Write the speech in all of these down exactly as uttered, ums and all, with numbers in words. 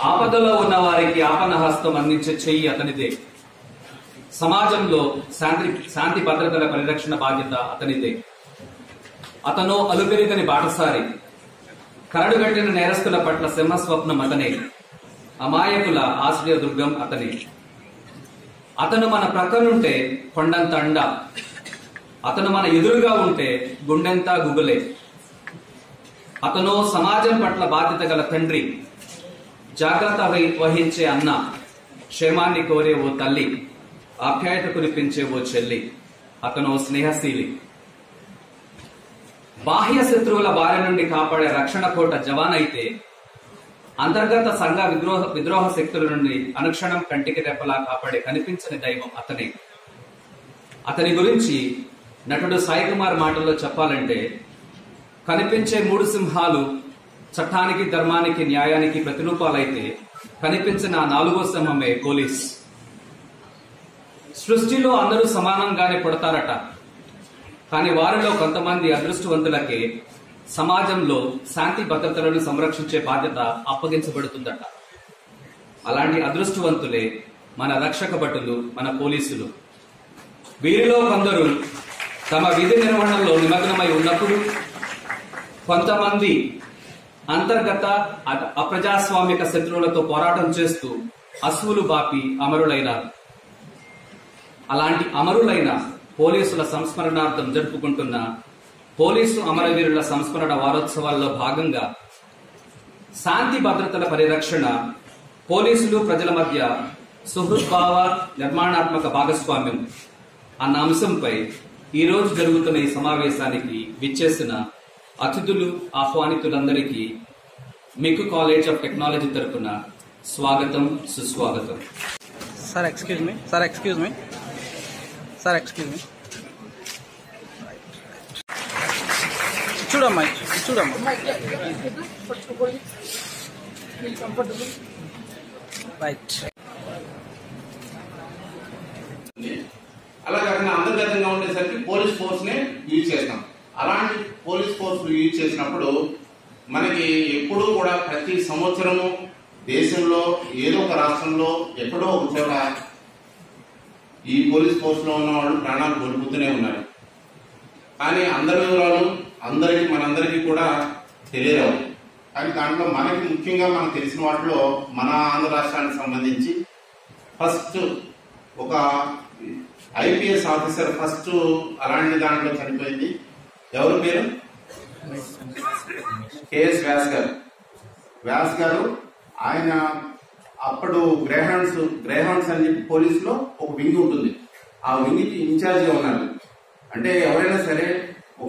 ఆపదలో ఉన్న వారికి ఆపన్న హస్తం అందించే చెయ్యి అతనిదే. సమాజంలో శాంతి శాంతి భద్రతల పరిరక్షణ బాధ్యత అతనిదే. అతను అలుపెరుగని బాటసారి. కరడుగట్టిన నేరస్తుల పట్ల సింహస్వప్నం అతనే. అమాయకుల ఆశ్రయ దుర్గం అతనే. అతను మన ప్రక్కనుంటే కొండంత అండ, అతను మన ఎదురుగా ఉంటే గుండెంతా గుబులే. అతను సమాజం పట్ల బాధ్యత గల తండ్రి, జాగ్రత్త వహించే అన్న, క్షేమాన్ని కోరే ఓ తల్లి, ఆప్యాయత కురిపించే ఓ చెల్లి. అతను స్నేహశీలి. బాహ్య శత్రువుల బారి నుండి కాపాడే రక్షణ కోట జవాన్ అయితే, అంతర్గత సంఘ విద్రోహ విద్రోహ శక్తుల నుండి అనుక్షణం కంటికి రెప్పలా కాపాడే కనిపించని దైవం అతనే. అతని గురించి నటుడు సాయి కుమార్ మాటల్లో చెప్పాలంటే, కనిపించే మూడు సింహాలు చట్టానికి, ధర్మానికి, న్యాయానికి ప్రతిరూపాలైతే, కనిపించిన నాలుగో సింహమే పోలీస్. సృష్టిలో అందరూ సమానంగానే పుడతారట, కానీ వారిలో కొంతమంది అదృష్టవంతులకే సమాజంలో శాంతి భద్రతలను సంరక్షించే బాధ్యత అప్పగించబడుతుందట. అలాంటి అదృష్టవంతులే మన రక్షక భటులు, మన పోలీసులు. వీరిలో కొందరు తమ విధి నిర్వహణలో నిమగ్నమై ఉన్నప్పుడు, కొంతమంది అంతర్గత అప్రజాస్వామిక శత్రువులతో పోరాటం చేస్తూ అసువులు బాపి అమరులైనారు. అలాంటి అమరులైన పోలీసుల సంస్మరణార్థం జరుపుకుంటున్న పోలీసు అమరవీరుల సంస్మరణ వారోత్సవాల్లో భాగంగా శాంతి భద్రతల పరిరక్షణ, పోలీసులు ప్రజల మధ్య సుహృద్భావ నిర్మాణాత్మక భాగస్వామ్యం అన్న అంశంపై ఈ రోజు జరుగుతున్న ఈ సమావేశానికి విచ్చేసిన అతిథులు, ఆహ్వానితులందరికీ మికు కాలేజ్ ఆఫ్ టెక్నాలజీ తరఫున స్వాగతం, సుస్వాగతం. Sir excuse me sir excuse me sir excuse me చూడమ్మా చూడమ్మా రైట్. అలా కాకుండా అంతర్గతంగా ఉండేసరికి పోలీస్ ఫోర్స్ నే యూజ్ చేస్తాం. అలాంటి పోలీస్ ఫోర్స్ యూజ్ చేసినప్పుడు మనకి ఎప్పుడూ కూడా ప్రతి సంవత్సరము దేశంలో ఏదో ఒక రాష్ట్రంలో ఎక్కడో ఒక చోట ఈ పోలీస్ ఫోర్స్ లో ఉన్న వాళ్ళు ప్రాణాలు కోల్పోతూనే ఉన్నారు. కానీ అందరి వివరాలు అందరికి మనందరికీ కూడా తెలియరావు. కానీ దాంట్లో మనకి ముఖ్యంగా మనకు తెలిసిన వాటిలో మన ఆంధ్ర రాష్ట్రానికి సంబంధించి ఫస్ట్ ఒక ఐపీఎస్ ఆఫీసర్ ఫస్ట్ అలాంటి దాంట్లో చనిపోయింది. ఎవరి పేరు? కేఎస్ వ్యాస్ గారు. వ్యాస్ గారు ఆయన అప్పుడు గ్రేహౌండ్స్ గ్రేహౌండ్స్ అని చెప్పి పోలీసులో ఒక వింగ్ ఉంటుంది. ఆ వింగ్కి ఇన్ఛార్జిగా ఉన్నారు. అంటే ఎవరైనా సరే ఒక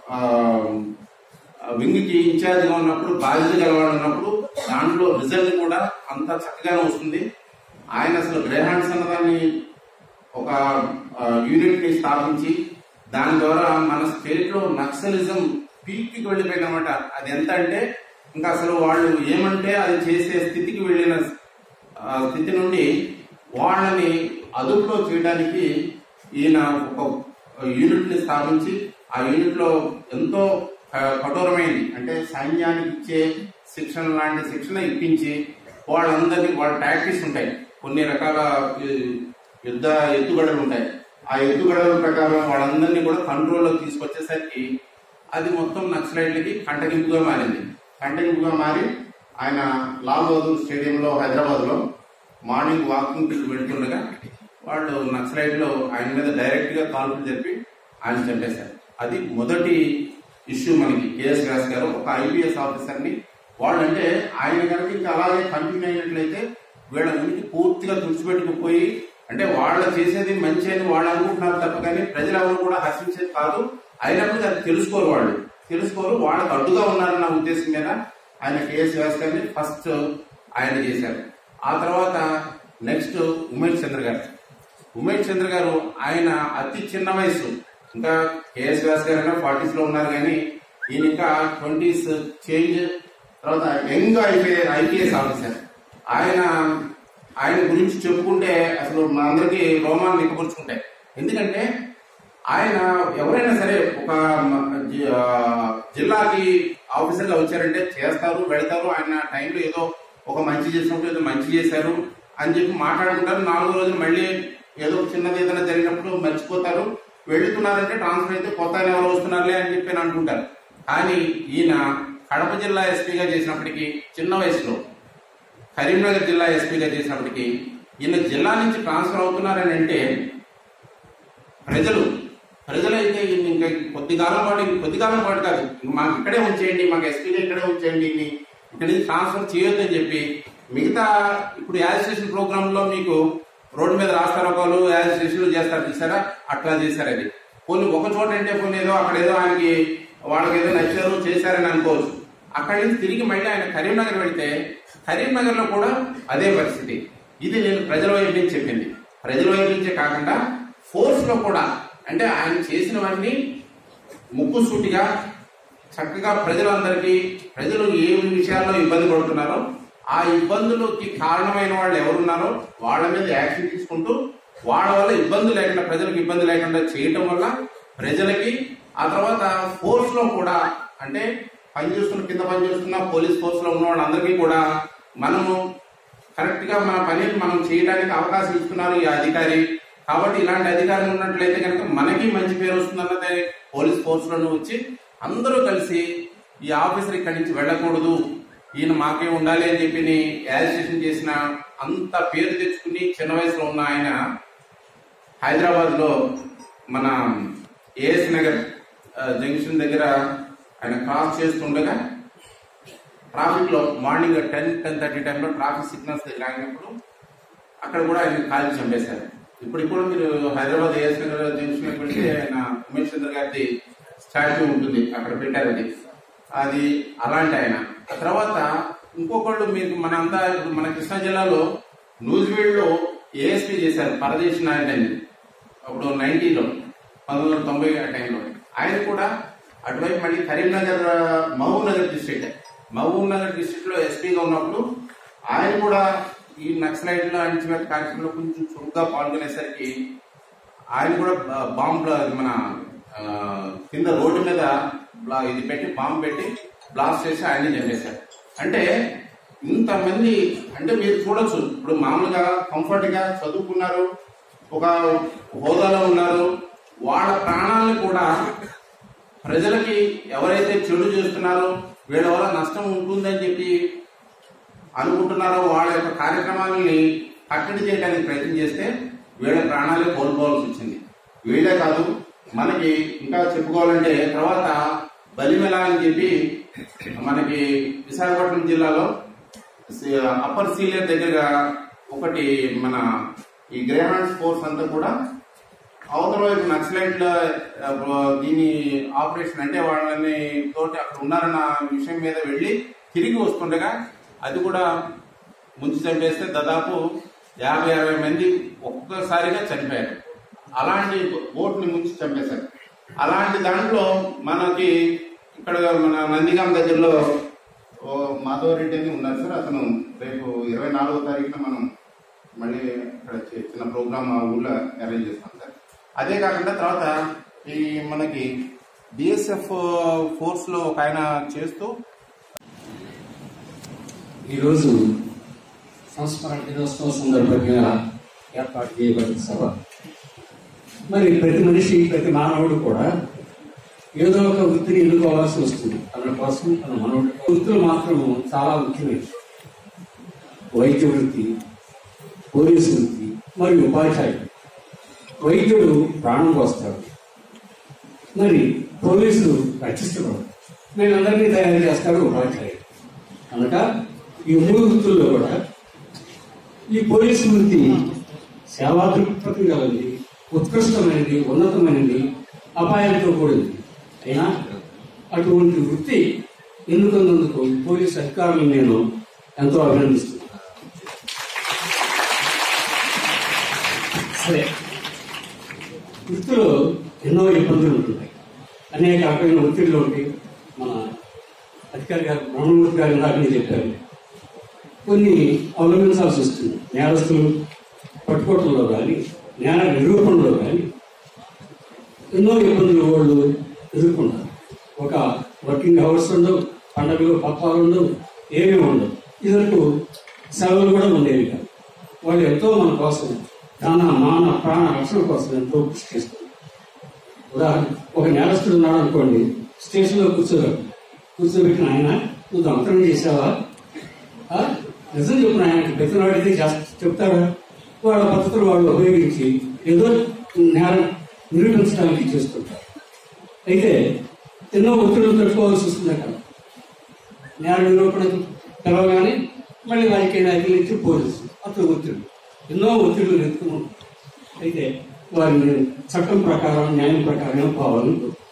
వింగ్కి ఇన్ఛార్జిగా ఉన్నప్పుడు, బాధ్యత గలవాడు ఉన్నప్పుడు దాంట్లో రిజల్ట్ కూడా అంత చక్కగానే వస్తుంది. ఆయన అసలు గ్రేహౌండ్స్ అన్నదాన్ని ఒక యూనిట్ ని స్థాపించి దాని ద్వారా మన స్టేట్ లో నక్సలిజం పీక్కి వెళ్ళిపోయిందన్నమాట. అది ఎంత అంటే ఇంకా అసలు వాళ్ళు ఏమంటే అది చేసే స్థితికి వెళ్ళిన స్థితి నుండి వాళ్ళని అదుపులో చేయడానికి ఈయన ఒక యూనిట్ ని స్థాపించి ఆ యూనిట్ లో ఎంతో కఠోరమైంది అంటే సైన్యానికి ఇచ్చే శిక్షణ లాంటి శిక్షణ ఇప్పించి వాళ్ళందరినీ వాళ్ళ టాక్టిక్స్ ఉంటాయి, కొన్ని రకాల యుద్ధ ఎత్తుగడలు ఉంటాయి. ఆ ఎత్తుగడల ప్రకారం వాళ్ళందరినీ కూడా కంట్రోల్లో తీసుకొచ్చేసరికి అది మొత్తం నక్సలైట్లకి కంటగింపుగా మారింది. కంటగింపుగా మారి ఆయన లాల్ బహదూర్ స్టేడియంలో హైదరాబాద్ లో మార్నింగ్ వాకింగ్ వెళ్తుండగా వాళ్ళు నక్సలైట్లు ఆయన మీద డైరెక్ట్ గా కాల్పులు జరిపి ఆయన చంపేశారు. అది మొదటి ఇష్యూ మనకి. కేఎస్ వ్యాస్ గారు ఒక ఐపీఎస్ ఆఫీసర్ ని వాళ్ళంటే ఆయన కనుక ఇంకా అలాగే కంటిన్యూ అయినట్లయితే వీళ్ళ ఉనికి పూర్తిగా తుడిచిపెట్టుకుపోయి, అంటే వాళ్ళ చేసేది మంచి అని వాళ్ళు అనుకుంటున్నారు తప్ప కానీ ప్రజలెవరు కూడా హర్షించేది కాదు. అయినప్పుడు అది తెలుసుకోరు, వాళ్ళు తెలుసుకోరు, వాళ్ళకు అడ్డుగా ఉన్నారన్న ఉద్దేశం మీద ఆయన కేఎస్ వ్యాస్ గారిని ఫస్ట్ ఆయన చేశారు. ఆ తర్వాత నెక్స్ట్ ఉమేష్ చంద్ర గారు. ఉమేష్ చంద్ర గారు ఆయన అతి చిన్న వయసు, ఇంకా కేఎస్ వ్యాస్ గారు ఫార్టీస్ లో ఉన్నారు కానీ ఈయన ఇంకా ట్వంటీస్ చేంజ్. తర్వాత యంగ్ ఐపీఎస్ ఆఫీసర్. ఆయన ఆయన గురించి చెప్పుకుంటే అసలు మా అందరికి రోమాలు నిక్కపరుచుకుంటాయి. ఎందుకంటే ఆయన ఎవరైనా సరే ఒక జిల్లాకి ఆఫీసర్ గా వచ్చారంటే చేస్తారు, వెళతారు. ఆయన టైంలో ఏదో ఒక మంచి చేసినప్పుడు ఏదో మంచి చేశారు అని చెప్పి మాట్లాడుకుంటారు. నాలుగో రోజులు మళ్ళీ ఏదో చిన్నది ఏదైనా జరిగినప్పుడు మర్చిపోతారు. వెళుతున్నారంటే ట్రాన్స్ఫర్ అయితే కొత్త ఎవరు వస్తున్నారులే అని చెప్పి అనుకుంటారు. కానీ ఈయన కడప జిల్లా ఎస్పీగా చేసినప్పటికీ చిన్న వయసులో, కరీంనగర్ జిల్లా ఎస్పీగా చేసినప్పటికీ ఈయన జిల్లా నుంచి ట్రాన్స్ఫర్ అవుతున్నారని అంటే ప్రజలు ప్రజలైతే ఈయన ఇంకా కొద్ది కాలం పాటు కొద్ది కాలం పాటు కాదు, మాకు ఇక్కడే ఉంచేయండి, మాకు ఎస్పీగా ఇక్కడే ఉంచేయండి, ఇక్కడి నుంచి ట్రాన్స్ఫర్ చేయొద్దని చెప్పి మిగతా ఇప్పుడు యాజిస్ట్రేషన్ ప్రోగ్రామ్ లో మీకు రోడ్డు మీద రాస్తారు ఒకళ్ళు యాజిస్ట్రేషన్ చేస్తారు చూసారా, అట్లా చేశారు. అది కొన్ని ఒక చోట అంటే కొన్ని ఏదో అక్కడ ఏదో ఆయనకి వాళ్ళకి ఏదో నచ్చారు చేశారని అనుకోవచ్చు. అక్కడి నుంచి తిరిగి మళ్ళీ ఆయన కరీంనగర్ వెళ్తే కరీంనగర్ లో కూడా అదే పరిస్థితి. ఇది నేను ప్రజల వైపు నుంచి చెప్పింది. ప్రజల వైపు నుంచే కాకుండా ఫోర్స్ లో కూడా అంటే ఆయన చేసినవన్నీ ముక్కుసూటిగా చక్కగా ప్రజలందరికీ ప్రజలు ఏ విషయాల్లో ఇబ్బంది పడుతున్నారో ఆ ఇబ్బందులకి కారణమైన వాళ్ళు ఎవరున్నారో వాళ్ళ మీద యాక్షన్ తీసుకుంటూ వాళ్ళ వల్ల ఇబ్బంది లేకుండా ప్రజలకు ఇబ్బంది లేకుండా చేయటం వల్ల ప్రజలకి ఆ తర్వాత ఫోర్స్ లో కూడా అంటే పనిచేస్తున్న కింద పనిచేస్తున్న పోలీస్ ఫోర్స్ లో ఉన్న వాళ్ళందరికీ కూడా మనము కరెక్ట్ గా మన పనిని మనం చేయడానికి అవకాశం ఇస్తున్నారు ఈ అధికారి. కాబట్టి ఇలాంటి అధికారులు ఉన్నట్లయితే కనుక మనకి మంచి పేరు వస్తుందన్నదే పోలీస్ ఫోర్స్ లోనే వచ్చి అందరూ కలిసి ఈ ఆఫీసర్ ఇక్కడి నుంచి వెళ్ళకూడదు, ఈయన మాకే ఉండాలి అని చెప్పి యాజిస్ట్రేషన్ చేసిన అంత పేరు తెచ్చుకుని చిన్న వయసులో ఉన్న ఆయన హైదరాబాద్ లో మన ఏఎస్ నగర్ జంక్షన్ దగ్గర ఆయన క్రాస్ చేస్తుండగా ట్రాఫిక్ లో మార్నింగ్ టెన్ టెన్ థర్టీ టైంలో ట్రాఫిక్ సిగ్నల్స్ దగ్గర ఆగినప్పుడు అక్కడ కూడా ఆయన కాల్చి చంపేశారు. ఇప్పుడు ఇప్పుడు మీరు హైదరాబాద్ ఏఎస్ నగర్ జంక్షన్ పెడితే ఆయన ఉమేష్ చంద్ర గారి స్టాచ్యూ ఉంటుంది, అక్కడ పెట్టారు. అది అది అలాంటి ఆయన. ఆ తర్వాత ఇంకొకళ్ళు మీకు మనంతా మన కృష్ణా జిల్లాలో నూజివీడ్ లో ఏఎస్పీ చేశారు పరదేశ్ నాయుడు అని, అప్పుడు నైన్టీలో పంతొమ్మిది వందల తొంభై ఆ టైంలో. ఆయన కూడా అటువైపు మళ్ళీ Karimnagar Mahbubnagar district Mahbubnagar district లో ఎస్పీగా ఉన్నప్పుడు ఆయన కూడా ఈ నక్సలైట్ల అణిచివేత కార్యక్రమంలో కొంచెం చురుగ్గా పాల్గొనేసరికి ఆయన కూడా బాంబు మన కింద రోడ్డు మీద ఇది పెట్టి బాంబు పెట్టి బ్లాస్ట్ చేసి ఆయన్ని చంపేశారు. అంటే ఇంతమంది అంటే మీరు చూడొచ్చు, ఇప్పుడు మామూలుగా కంఫర్ట్ గా చదువుకున్నారు, ఒక హోదాలో ఉన్నారు, వాళ్ళ ప్రాణాలను కూడా ప్రజలకి ఎవరైతే చెడు చేస్తున్నారో వీళ్ళ వల్ల నష్టం ఉంటుందని చెప్పి అనుకుంటున్నారో వాళ్ళ యొక్క కార్యక్రమాలని కట్టడి చేయడానికి ప్రయత్నం చేస్తే వీళ్ళ ప్రాణాలే కోల్పోవాల్సి వచ్చింది. వీళ్ళే కాదు మనకి ఇంకా చెప్పుకోవాలంటే తర్వాత బలిమెల అని చెప్పి మనకి విశాఖపట్నం జిల్లాలో అప్పర్ సీలియర్ దగ్గరగా ఒకటి మన ఈ గ్రేహాండ్స్ ఫోర్స్ అంతా కూడా అవతల వైపు నక్సలైట్ల దీని ఆపరేషన్ అంటే వాళ్ళని తోటి అక్కడ ఉన్నారన్న విషయం మీద వెళ్లి తిరిగి వస్తుండగా అది కూడా ముంచి చంపేస్తే దాదాపు యాభై అరవై మంది ఒక్కసారిగా చనిపోయారు. అలాంటి బోట్ని ముంచి చంపేశారు. అలాంటి దాంట్లో మనకి ఇక్కడ మన నందిగాం దగ్గరలో మాధవరెడ్డి అని ఉన్నారు సార్. అతను రేపు ఇరవై నాలుగో తారీఖున మనం మళ్ళీ ఇక్కడ చిన్న ప్రోగ్రామ్ ఆ ఊళ్ళో అరేంజ్ చేస్తాం సార్. అదే కాకుండా తర్వాత ఈ మనకి బిఎస్ఎఫ్ ఫోర్స్ లో ఒక ఆయన చేస్తూ ఈరోజు సంస్మరణ దినోత్సవం సందర్భంగా ఏర్పాటు చేయబడిన సభ. మరి ప్రతి మనిషి ప్రతి మానవుడు కూడా ఏదో ఒక వృత్తిని ఎన్నుకోవాల్సి వస్తుంది. తన కోసం తన మనవుడు వృత్తులు మాత్రం చాలా ముఖ్యమైనవి. వైద్య వృత్తి, పోలీసు వృత్తి మరియు ఉపాధ్యాయుడు. వైద్యుడు ప్రాణం పోస్తాడు, మరి పోలీసులు రక్షిస్తున్నాడు, నేను అందరినీ తయారు చేస్తాడు ఉపాధ్యాయుడు. కనుక ఈ మూడు వృత్తుల్లో కూడా ఈ పోలీసు వృత్తి సేవా దృక్పథం కలది, ఉత్కృష్టమైనది, ఉన్నతమైనది, అపాయంతో కూడింది. అయినా అటువంటి వృత్తి ఎన్నుకున్నందుకు పోలీసు అధికారులను నేను ఎంతో అభినందిస్తున్నాను. సరే, వృత్తిలో ఎన్నో ఇబ్బందులు ఉంటున్నాయి, అనేక రకమైన ఒత్తిడిలో ఉంటాయి. మన అధికారి గారు బ్రహ్మమూర్తి గారు ఇందాకనే చెప్పారు, కొన్ని అవలంబించాల్సి వస్తుంది. నేరస్తులు పట్టుకోవటంలో కానీ నేర నిరూపణలో కానీ ఎన్నో ఇబ్బందులు వాళ్ళు ఎదుర్కొంటారు. ఒక వర్కింగ్ అవర్స్ ఉండవు, పండుగలు పప్పాలు ఉండవు, ఏమీ ఉండవు. ఇదివరకు సెలవులు కూడా ఉండేవి కాదు. వాళ్ళు ఎంతో మన కోసం తన మాన ప్రాణ రక్షణ కోసం ఎంతో కృషి చేస్తారు. ఉదాహరణ, ఒక నేరస్తుడు ఉన్నాడు అనుకోండి, స్టేషన్లో కూర్చోరు కూర్చోబెట్టిన ఆయన నువ్వు దొంగతనం చేసావా, నిజం చెప్పిన ఆయనకి ప్రతి వాడితే చెప్తారా? వాళ్ళ పద్ధతులు వాళ్ళు ఉపయోగించి ఏదో నేరం నిరూపించడానికి చేస్తుంటారు. అయితే ఎన్నో ఒత్తిళ్లు తట్టుకోవాల్సి వస్తుంది అక్కడ. నేర నిరూపణ తెలవగానే మళ్ళీ రాజకీయ నాయకుల నుంచి పోలీసు అతను ఒత్తిళ్లు, ఎన్నో ఒత్తిళ్లు ఎత్తుకున్నాం. అయితే వారిని చట్టం ప్రకారం న్యాయం ప్రకారం పోవాలని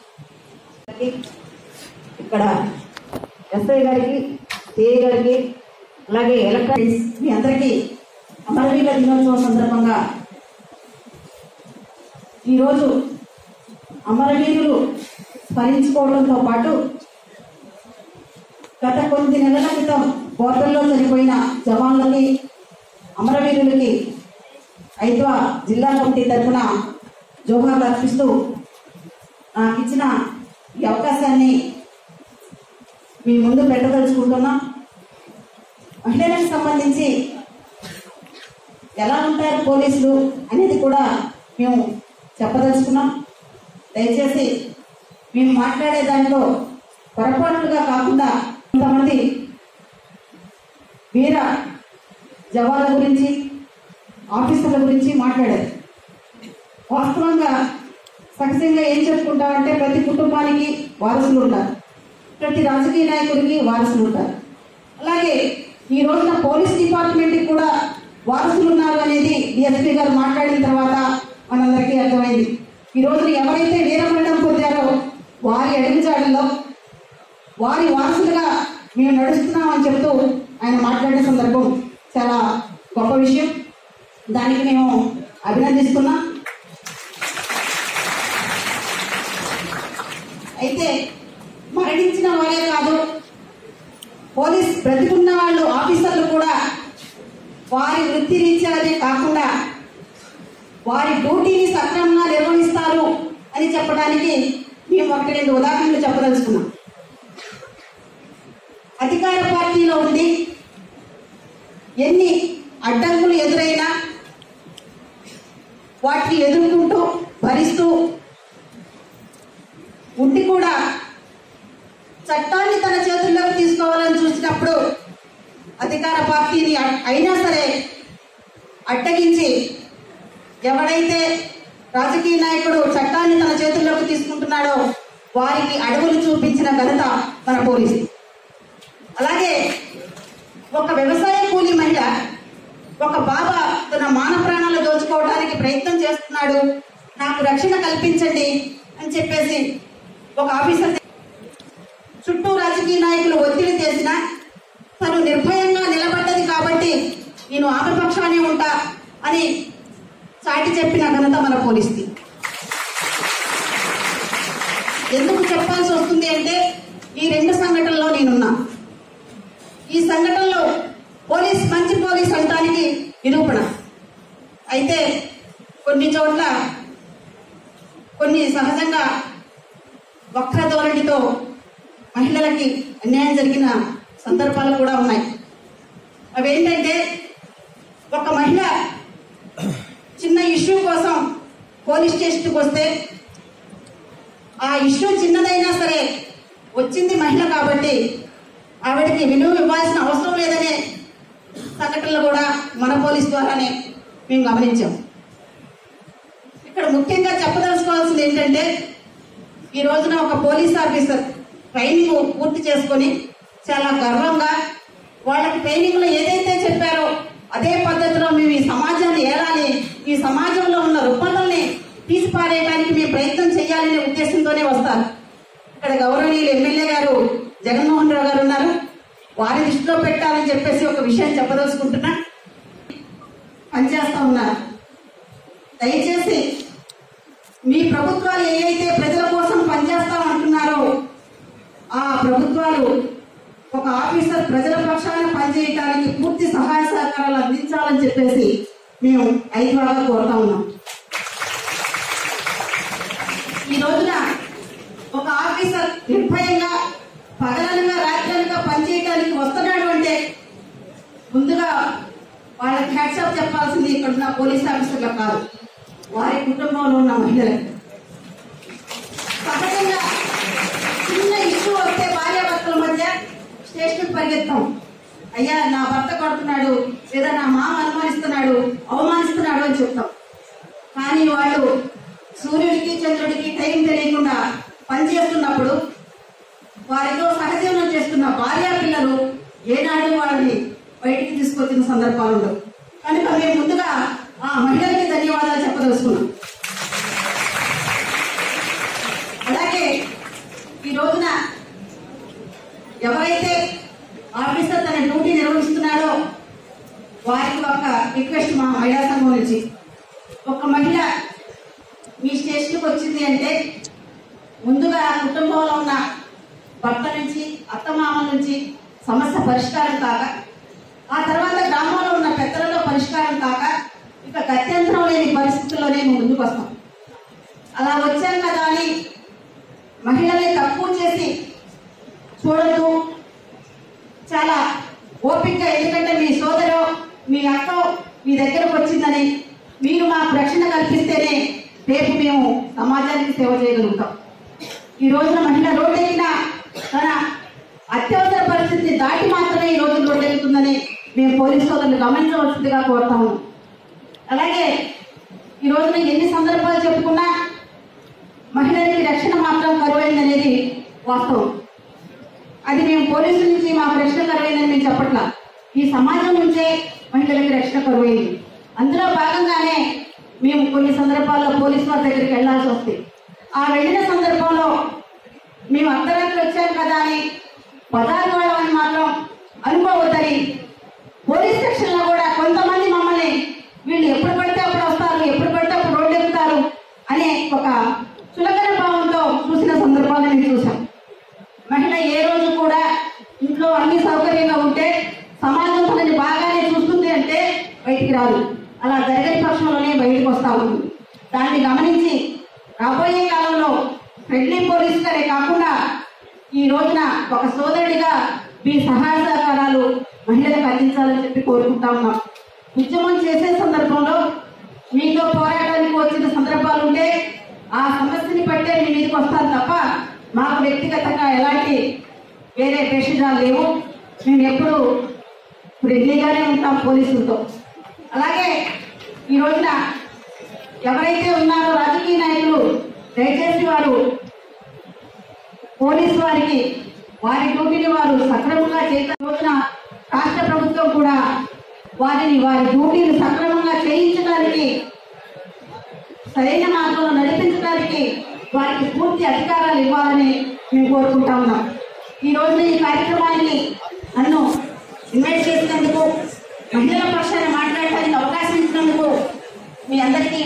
ఇక్కడ ఎస్ఐ గారికి, సిఐ గారికి, అలాగే ఎలక్ట్రానిక్స్ మీ అందరికీ అమరవీరుల దినోత్సవం సందర్భంగా ఈరోజు అమరవీరులు స్మరించుకోవడంతో పాటు గత కొద్ది నెలల క్రితం బోర్డర్లో చనిపోయిన జవాన్లకి, అమరవీరులకి ఐద్వా జిల్లా కమిటీ తరఫున జోహార్లు అర్పిస్తూ నాకు ఇచ్చిన ఈ అవకాశాన్ని మీ ముందు పెట్టదలుచుకుంటున్నాం. మహిళలకు సంబంధించి ఎలా ఉంటారు పోలీసులు అనేది కూడా మేము చెప్పదలుచుకున్నాం. దయచేసి మేము మాట్లాడే దాంట్లో పొరపాటుగా కాకుండా కొంతమంది వీర జవాన్ల గురించి, ఆఫీసర్ల గురించి మాట్లాడారు. వాస్తవంగా సహజంగా ఏం చెప్పుకుంటామంటే ప్రతి కుటుంబానికి వారసులు ఉంటారు, ప్రతి రాజకీయ నాయకుడికి వారసులు ఉంటారు. అలాగే ఈ రోజున పోలీస్ డిపార్ట్మెంట్కి కూడా వారసులు ఉన్నారు అనేది డిఎస్పీ గారు మాట్లాడిన తర్వాత మనందరికీ అర్థమైంది. ఈ రోజున ఎవరైతే వీరమరణం పొందారో వారి అడుగుజాడల్లో వారి వారసులుగా మేము నడుస్తున్నామని చెప్తూ ఆయన మాట్లాడే సందర్భం చాలా గొప్ప విషయం. దానికి మేము అభినందిస్తున్నాం. అయితే మరణించిన వారే కాదు, పోలీస్ బ్రతికున్న వాళ్ళు ఆఫీసర్లు కూడా వారి వృత్తి రీత్యానే కాకుండా వారి డ్యూటీని సక్రమంగా నిర్వహిస్తారు అని చెప్పడానికి మేము ఒకటి రెండు ఉదాహరణలు చెప్పదలుచుకున్నాం. అధికార పార్టీలో ఉండి ఎన్ని అడ్డంకులు ఎదురైనా వాటిని ఎదుర్కొంటూ భరిస్తూ ఉండి కూడా చట్టాన్ని తన చేతుల్లోకి తీసుకోవాలని చూసినప్పుడు అధికార పార్టీని అయినా సరే అడ్డగించి ఎవడైతే రాజకీయ నాయకుడు చట్టాన్ని తన చేతుల్లోకి తీసుకుంటున్నాడో వారికి అడవులు చూపించిన ఘనత మన పోలీసు. అలాగే ఒక వ్యవసాయ కూలీ మహిళ, ఒక బాబా తన మాన ప్రాణాలు దోచుకోవడానికి ప్రయత్నం చేస్తున్నాడు, నాకు రక్షణ కల్పించండి అని చెప్పేసి ఒక ఆఫీసర్ చుట్టూ రాజకీయ నాయకులు ఒత్తిడి చేసినా తను నిర్భయంగా నిలబడ్డది కాబట్టి నేను ఆమె పక్షానే ఉంటా అని చాటి చెప్పిన ఘనత మన పోలీసుది. ఎందుకు చెప్పాల్సి వస్తుంది అంటే ఈ రెండు సంఘటనలో నేనున్నా. ఈ సంఘటనలో పోలీస్ మంచి పోలీస్ అనడానికి నిరూపణ. అయితే కొన్ని చోట్ల కొన్ని సహజంగా వక్ర ధోరణితో మహిళలకి అన్యాయం జరిగిన సందర్భాలు కూడా ఉన్నాయి. అవేంటంటే ఒక మహిళ చిన్న ఇష్యూ కోసం పోలీస్ స్టేషన్కి వస్తే ఆ ఇష్యూ చిన్నదైనా సరే వచ్చింది మహిళ కాబట్టి ఆవిడకి విలువ ఇవ్వాల్సిన అవసరం లేదనే సంఘటనలు కూడా మన పోలీస్ ద్వారానే మేము గమనించాం. ఇక్కడ ముఖ్యంగా చెప్పదలుచుకోవాల్సింది ఏంటంటే ఈ రోజున ఒక పోలీస్ ఆఫీసర్ ట్రైనింగ్ పూర్తి చేసుకొని చాలా గర్వంగా వాళ్ళకి ట్రైనింగ్ లో ఏదైతే చెప్పారో అదే పద్ధతిలో మేము ఈ సమాజాన్ని ఏలాలి, ఈ సమాజంలో ఉన్న రుగ్మతల్ని తీసిపారేయడానికి మేము ప్రయత్నం చేయాలనే ఉద్దేశంతోనే వస్తారు. ఇక్కడ గౌరవనీయులు ఎమ్మెల్యే గారు జగన్మోహన్ రావు గారు ఉన్నారు, వారి దృష్టిలో పెట్టాలని చెప్పేసి ఒక విషయం చెప్పదలుచుకుంటున్నా. పనిచేస్తా ఉన్నారు. దయచేసి మీ ప్రభుత్వాలు ఏవైతే ప్రజల కోసం పనిచేస్తామంటున్నారో ఆ ప్రభుత్వాలు ఒక ఆఫీసర్ ప్రజల పక్షాన పనిచేయడానికి పూర్తి సహాయ సహకారాలు అందించాలని చెప్పేసి మేము ఐద్వాగా కోరుతా ఉన్నాం. ఈ రోజున ఒక ఆఫీసర్ నిర్భయంగా పగలనగా రాత్రనగా పనిచేయడానికి వస్తున్నాడు అంటే ముందుగా వాళ్ళకి హ్యాట్సాప్ చెప్పాల్సింది ఇక్కడున్న పోలీస్ ఆఫీసర్లకు కాదు, వారి కుటుంబంలో ఉన్న మహిళలకు. సహజంగా చిన్న ఇష్యూ వస్తే భార్యాభర్తల మధ్య స్టేషన్కి పరిగెత్తాం. అయ్యా నా భర్త కొడుతున్నాడు లేదా నా మామ అనుమానిస్తున్నాడు అవమానిస్తున్నాడు అని చెప్తాం. కానీ వాళ్ళు సూర్యుడికి చంద్రుడికి టైం తెలియకుండా పనిచేస్తున్నప్పుడు వారితో సహజీవనం చేస్తున్న భార్యా పిల్లలు ఏనాడు వాళ్ళని బయటికి తీసుకొచ్చిన సందర్భాలు ఉండవు. కనుక మేము ముందుగా ఆ మహిళలకి ధన్యవాదాలు చెప్పదలుచుకున్నాం. అలాగే ఈ రోజున ఎవరైతే ఆఫీసర్ తన డ్యూటీ నిర్వహిస్తున్నాడో వారికి ఒక రిక్వెస్ట్ మా మహిళా సంఘం నుంచి. ఒక మహిళ మీ స్టేషన్కి వచ్చింది అంటే ముందుగా కుటుంబంలో ఉన్న భర్త నుంచి అత్తమామ నుంచి సమస్య పరిష్కారం కాక, ఆ తర్వాత గ్రామంలో ఉన్న పెద్దలలో పరిష్కారం కాక ఇక గత్యంతరం లేని పరిస్థితుల్లోనే ముందుకు వస్తాం. అలా వచ్చాం కదా అని మహిళల్ని తక్కువ చేసి చూడద్దు. చాలా ఓపికగా, ఎందుకంటే మీ సోదరో మీ అక్క మీ దగ్గరకు వచ్చిందని మీరు మాకు రక్షణ కల్పిస్తేనే రేపు మేము సమాజానికి సేవ చేయగలుగుతాం. ఈ రోజున మహిళ రోడ్డెక్కిన తన అత్యవసర పరిస్థితిని దాటి మాత్రమే ఈ రోజు రోడ్డెక్కుతుందని మేము పోలీసు సోదరులు గమనించవలసిందిగా కోరుతాము. అలాగే ఈ రోజున ఎన్ని సందర్భాలు చెప్పుకున్నా మహిళలకి రక్షణ మాత్రం కరువైందనేది వాస్తవం. అది మేము పోలీసుల నుంచి మాకు రక్షణ కరువైందని మేము చెప్పట్లా, ఈ సమాజం నుంచే మహిళలకి రక్షణ కరువైంది. అందులో భాగంగానే మేము కొన్ని సందర్భాల్లో పోలీసు వారి దగ్గరికి వెళ్లాల్సి వస్తుంది. ఆ వెళ్ళిన సందర్భంలో మేము అర్ధరాత్రి వచ్చాం కదా అని పదార్థ వాళ్ళని మాత్రం అనుకోవద్దని పోలీస్ సెక్షన్ లో కూడా కొంతమంది మమ్మల్ని వీళ్ళు ఎప్పుడు పడితే అప్పుడు వస్తారు, ఎప్పుడు పడితే అప్పుడు రోడ్డు ఎక్కుతారు అనే ఒక చులకన భావంతో చూసిన సందర్భాలను మేము చూసాం. మహిళ ఏ రోజు కూడా ఇంట్లో అన్ని సౌకర్యంగా ఉంటే సమాజం తనని బాగానే చూస్తుంది అంటే బయటికి రాదు. అలా జరగని పక్షంలోనే బయటకు వస్తా ఉంది. దాన్ని గమనించి రాబోయే కాలంలో ఫ్రెండ్లీ పోలీస్ గారే కాకుండా ఈ రోజున ఒక సోదరుడిగా మీ సహాయ సహకారాలు మహిళలకు అందించాలని చెప్పి కోరుకుంటా ఉన్నాం. ఉద్యమం చేసే సందర్భంలో మీతో పోరాటానికి వచ్చిన సందర్భాలు ఉంటే ఆ సమస్యని బట్టే మీ మీదకి వస్తాను తప్ప మాకు వ్యక్తిగతంగా ఎలాంటి వేరే పేషెంట్లు లేవు. మేము ఎప్పుడు ఫ్రెండ్లీగానే ఉంటాం పోలీసులతో. అలాగే ఈ రోజున ఎవరైతే ఉన్నారో రాజకీయ నాయకులు దయచేసి వారు పోలీసు వారికి వారి డ్యూటీని వారు సక్రమంగా చేసిన రోజున రాష్ట్ర ప్రభుత్వం కూడా వారిని వారి డ్యూటీని సక్రమంగా చేయించడానికి సరైన మార్గంలో నడిపించడానికి వారికి పూర్తి అధికారాలు ఇవ్వాలని మేము కోరుకుంటా ఉన్నాం. ఈ రోజున ఈ కార్యక్రమాన్ని నన్ను ఇన్వైట్ చేసినందుకు, మహిళల పక్షాన్ని మాట్లాడటానికి అవకాశం ఇచ్చినందుకు మీ అందరికీ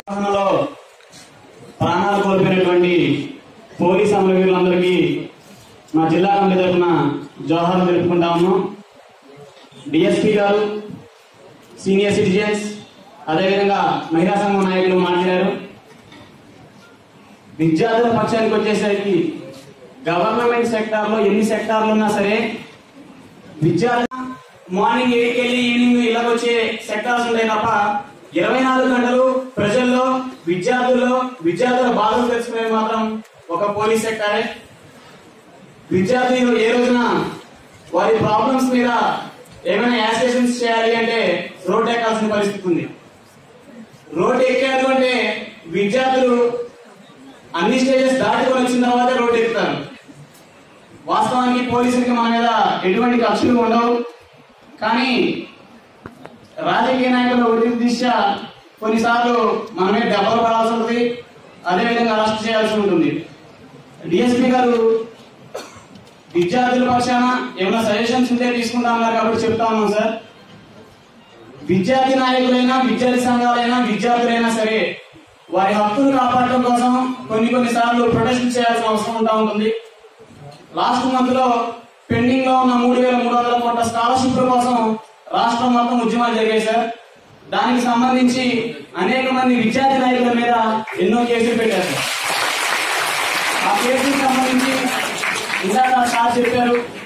ప్రాణాలు కోల్పోయినటువంటి పోలీస్ అమరవీరులందరికీ మా జిల్లా కమిటీ తరఫున జోహార్లు తెలుపుకుంటా ఉన్నాం. డిఎస్పీ గారు, సీనియర్ సిటిజన్స్, అదేవిధంగా మహిళా సంఘం నాయకులు మాట్లాడారు. విద్యార్థుల పక్షానికి వచ్చేసరికి గవర్నమెంట్ సెక్టార్ లో ఎన్ని సెక్టార్లు ఉన్నా సరే విద్యార్థి మార్నింగ్ ఎయిట్కి వెళ్ళి ఈవినింగ్ ఇలా వచ్చే సెక్టార్స్ ఉంటాయి తప్ప ఇరవై నాలుగు గంటలు ప్రజల్లో విద్యార్థుల్లో విద్యార్థుల బాధలు తెలుసుకునేది మాత్రం ఒక పోలీస్ సెక్టారే. విద్యార్థులు ఏ రోజున వారి ప్రాబ్లమ్స్ మీద ఏమైనా యాజిటేషన్స్ చేయాలి అంటే రోడ్ ఎక్కాల్సిన పరిస్థితి ఉంది. రోడ్ ఎక్కారు అంటే విద్యార్థులు అన్ని స్టేజెస్ దాటుకొని వచ్చిన తర్వాత రోడ్ ఎక్కుతారు. వాస్తవానికి పోలీసులకి మన మీద ఎటువంటి కక్షలు ఉండవు, కానీ రాజకీయ నాయకుల ఒత్తిడి దిశ కొన్నిసార్లు మనమే దెబ్బలు పడాల్సి ఉంటుంది, అదేవిధంగా అరెస్ట్ చేయాల్సి ఉంటుంది. డిఎస్పీ గారు విద్యార్థుల పక్షాన ఏమైనా సజెషన్స్ ఉంటే తీసుకుంటా ఉన్నారు కాబట్టి చెప్తా ఉన్నాం సార్. విద్యార్థి నాయకులైనా విద్యార్థి సంఘాలైనా విద్యార్థులైనా సరే వారి హక్కులు కాపాడటం కోసం కొన్ని కొన్నిసార్లు ప్రొటెస్ట్ చేయాల్సిన అవసరం ఉంటా ఉంటుంది. లాస్ట్ మంత్ లో పెండింగ్ లో ఉన్న మూడు వేల మూడు వందల కోట్ల స్కాలర్షిప్ కోసం రాష్ట్రం మొత్తం ఉద్యమాలు జరిగాయి సార్. దానికి సంబంధించి అనేక మంది విద్యార్థి నాయకుల మీద ఎన్నో కేసులు పెట్టారు సార్. ఆ కేసులకు సంబంధించి ఇందాక సార్ చెప్పారు,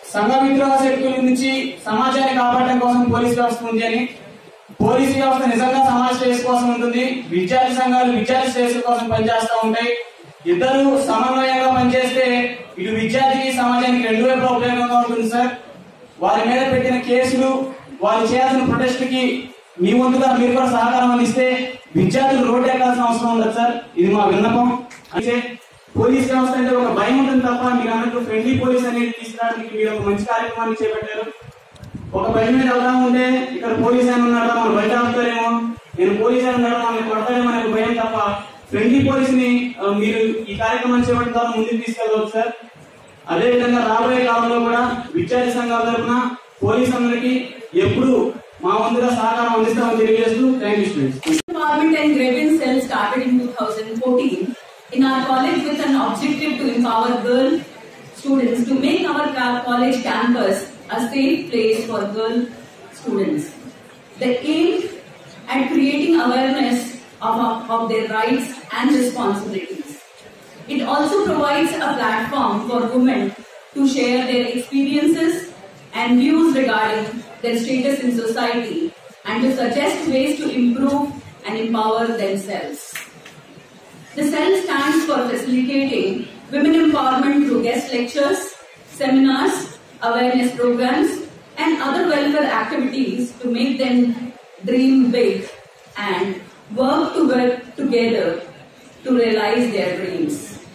సంఘ విద్రోహ శక్తుల నుంచి సమాజాన్ని కాపాడడం కోసం పోలీస్ వ్యవస్థ ఉంది అని, పోలీసు వ్యవస్థ నిజంగా సమాజ శ్రేయస్సు కోసం ఉంటుంది. విద్యార్థి సంఘాలు విద్యార్థి శ్రేయస్సు కోసం పనిచేస్తూ ఉంటాయి. ఇద్దరు సమన్వయంగా పనిచేస్తే ఇటు విద్యార్థికి సమాజానికి రెండు వైపులా ఉపయోగంగా ఉంటుంది సార్. వారి మీద పెట్టిన కేసులు, వారు చేయాల్సిన ప్రొటెస్ట్ కి మీ వంతుగా మీరు కూడా సహకారం అందిస్తే విద్యార్థులు రోడ్డు ఎక్కాల్సిన అవసరం ఉండదు సార్. ఇది మా విన్నపం. అయితే పోలీస్ వ్యవస్థ అంటే ఒక భయం ఉంటుంది తప్ప మీరు అన్నట్టు ఫ్రెండ్లీ పోలీస్ అనేది తీసుకురావడానికి మీరు ఒక మంచి కార్యక్రమాన్ని చేపట్టారు. ఒక భయం మీద వెళ్తా ఉంటే ఇక్కడ పోలీస్ అని ఉన్నాడా మనం బయట ఆపుతారేమో, నేను పోలీస్ అని ఉన్నాడా మనం కొడతారేమో అనే భయం తప్ప ఫ్రెండ్లీ పోలీస్ ని మీరు ఈ కార్యక్రమాన్ని చేపట్టిన తర్వాత ముందుకు తీసుకెళ్ళవచ్చు సార్. అదేవిధంగా రాబోయే కాలంలో కూడా విద్యార్థి సంఘాల తరఫున పోలీస్ అందరికీ ఎప్పుడు మా వంతుగా సహకారం అందిస్తామని తెలియజేస్తూ thank you students. Empowerment and grievance cell started in two thousand fourteen in our college with an objective to empower girl students to make our college campus a safe place for girl students. The aim at creating awareness of, of their rights and responsibilities. It also provides a platform for women to share their experiences and views regarding their status in society and to suggest ways to improve and empower themselves. The cell stands for facilitating women empowerment through guest lectures, seminars, awareness programs, and other welfare activities to make them dream big and work to work together to realize their dreams.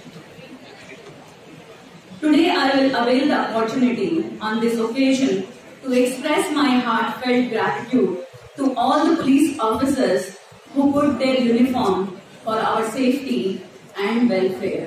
Today I will avail the opportunity on this occasion to express my heartfelt gratitude to all the police officers who put their uniform for our safety and welfare.